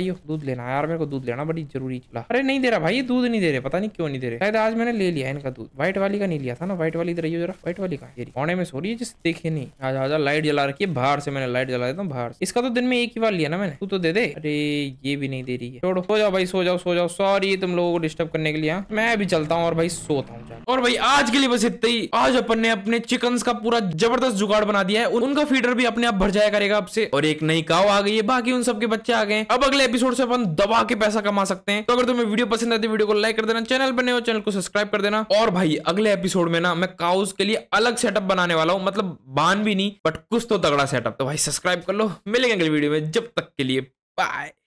भाई दूध लेना यार, मेरे को दूध लेना बड़ी जरूरी चला। अरे नहीं दे रहा भाई, दूध नहीं दे रहे, पता नहीं क्यों नहीं दे रहे। शायद आज मैंने ले लिया इनका दूध। व्हाइट वाली का नहीं लिया था ना, व्हाइट वाली इधर आइयो जरा। व्हाइट वाली का कोने में सो रही है, जिसे देखे नहीं। आजा आजा, लाइट जला रखी है बाहर से, मैंने लाइट जला देता हूँ बाहर से। इसका तो दिन में एक ही बार लिया ना मैंने, तू तो दे दे। अरे ये भी नहीं दे रही है, छोड़ो, सो जाओ भाई, सो जाओ सो जाओ। सॉरी तुम लोगों को डिस्टर्ब करने के लिए, मैं भी चलता हूँ और भाई सोता हूँ। और भाई आज के लिए बस इतना ही। आज अपन ने अपने चिकन्स का पूरा जबरदस्त जुगाड़ बना दिया है, उनका फीडर भी अपने आप भर जाया करेगा अब से, और एक नई काऊ आ गई है, बाकी उन सबके बच्चे आ गए। अब अगले एपिसोड से अपन दबा के पैसा कमा सकते हैं। तो अगर तुम्हें वीडियो पसंद आती है, वीडियो को लाइक कर देना, चैनल पर नए हो चैनल को सब्सक्राइब कर देना। और भाई अगले एपिसोड में ना मैं काउस के लिए अलग सेटअप बनाने वाला हूँ, मतलब बान भी नहीं बट कुछ तो तगड़ा सेटअप। तो भाई सब्सक्राइब कर लो, मिलेंगे अगली वीडियो में, जब तक के लिए बाय।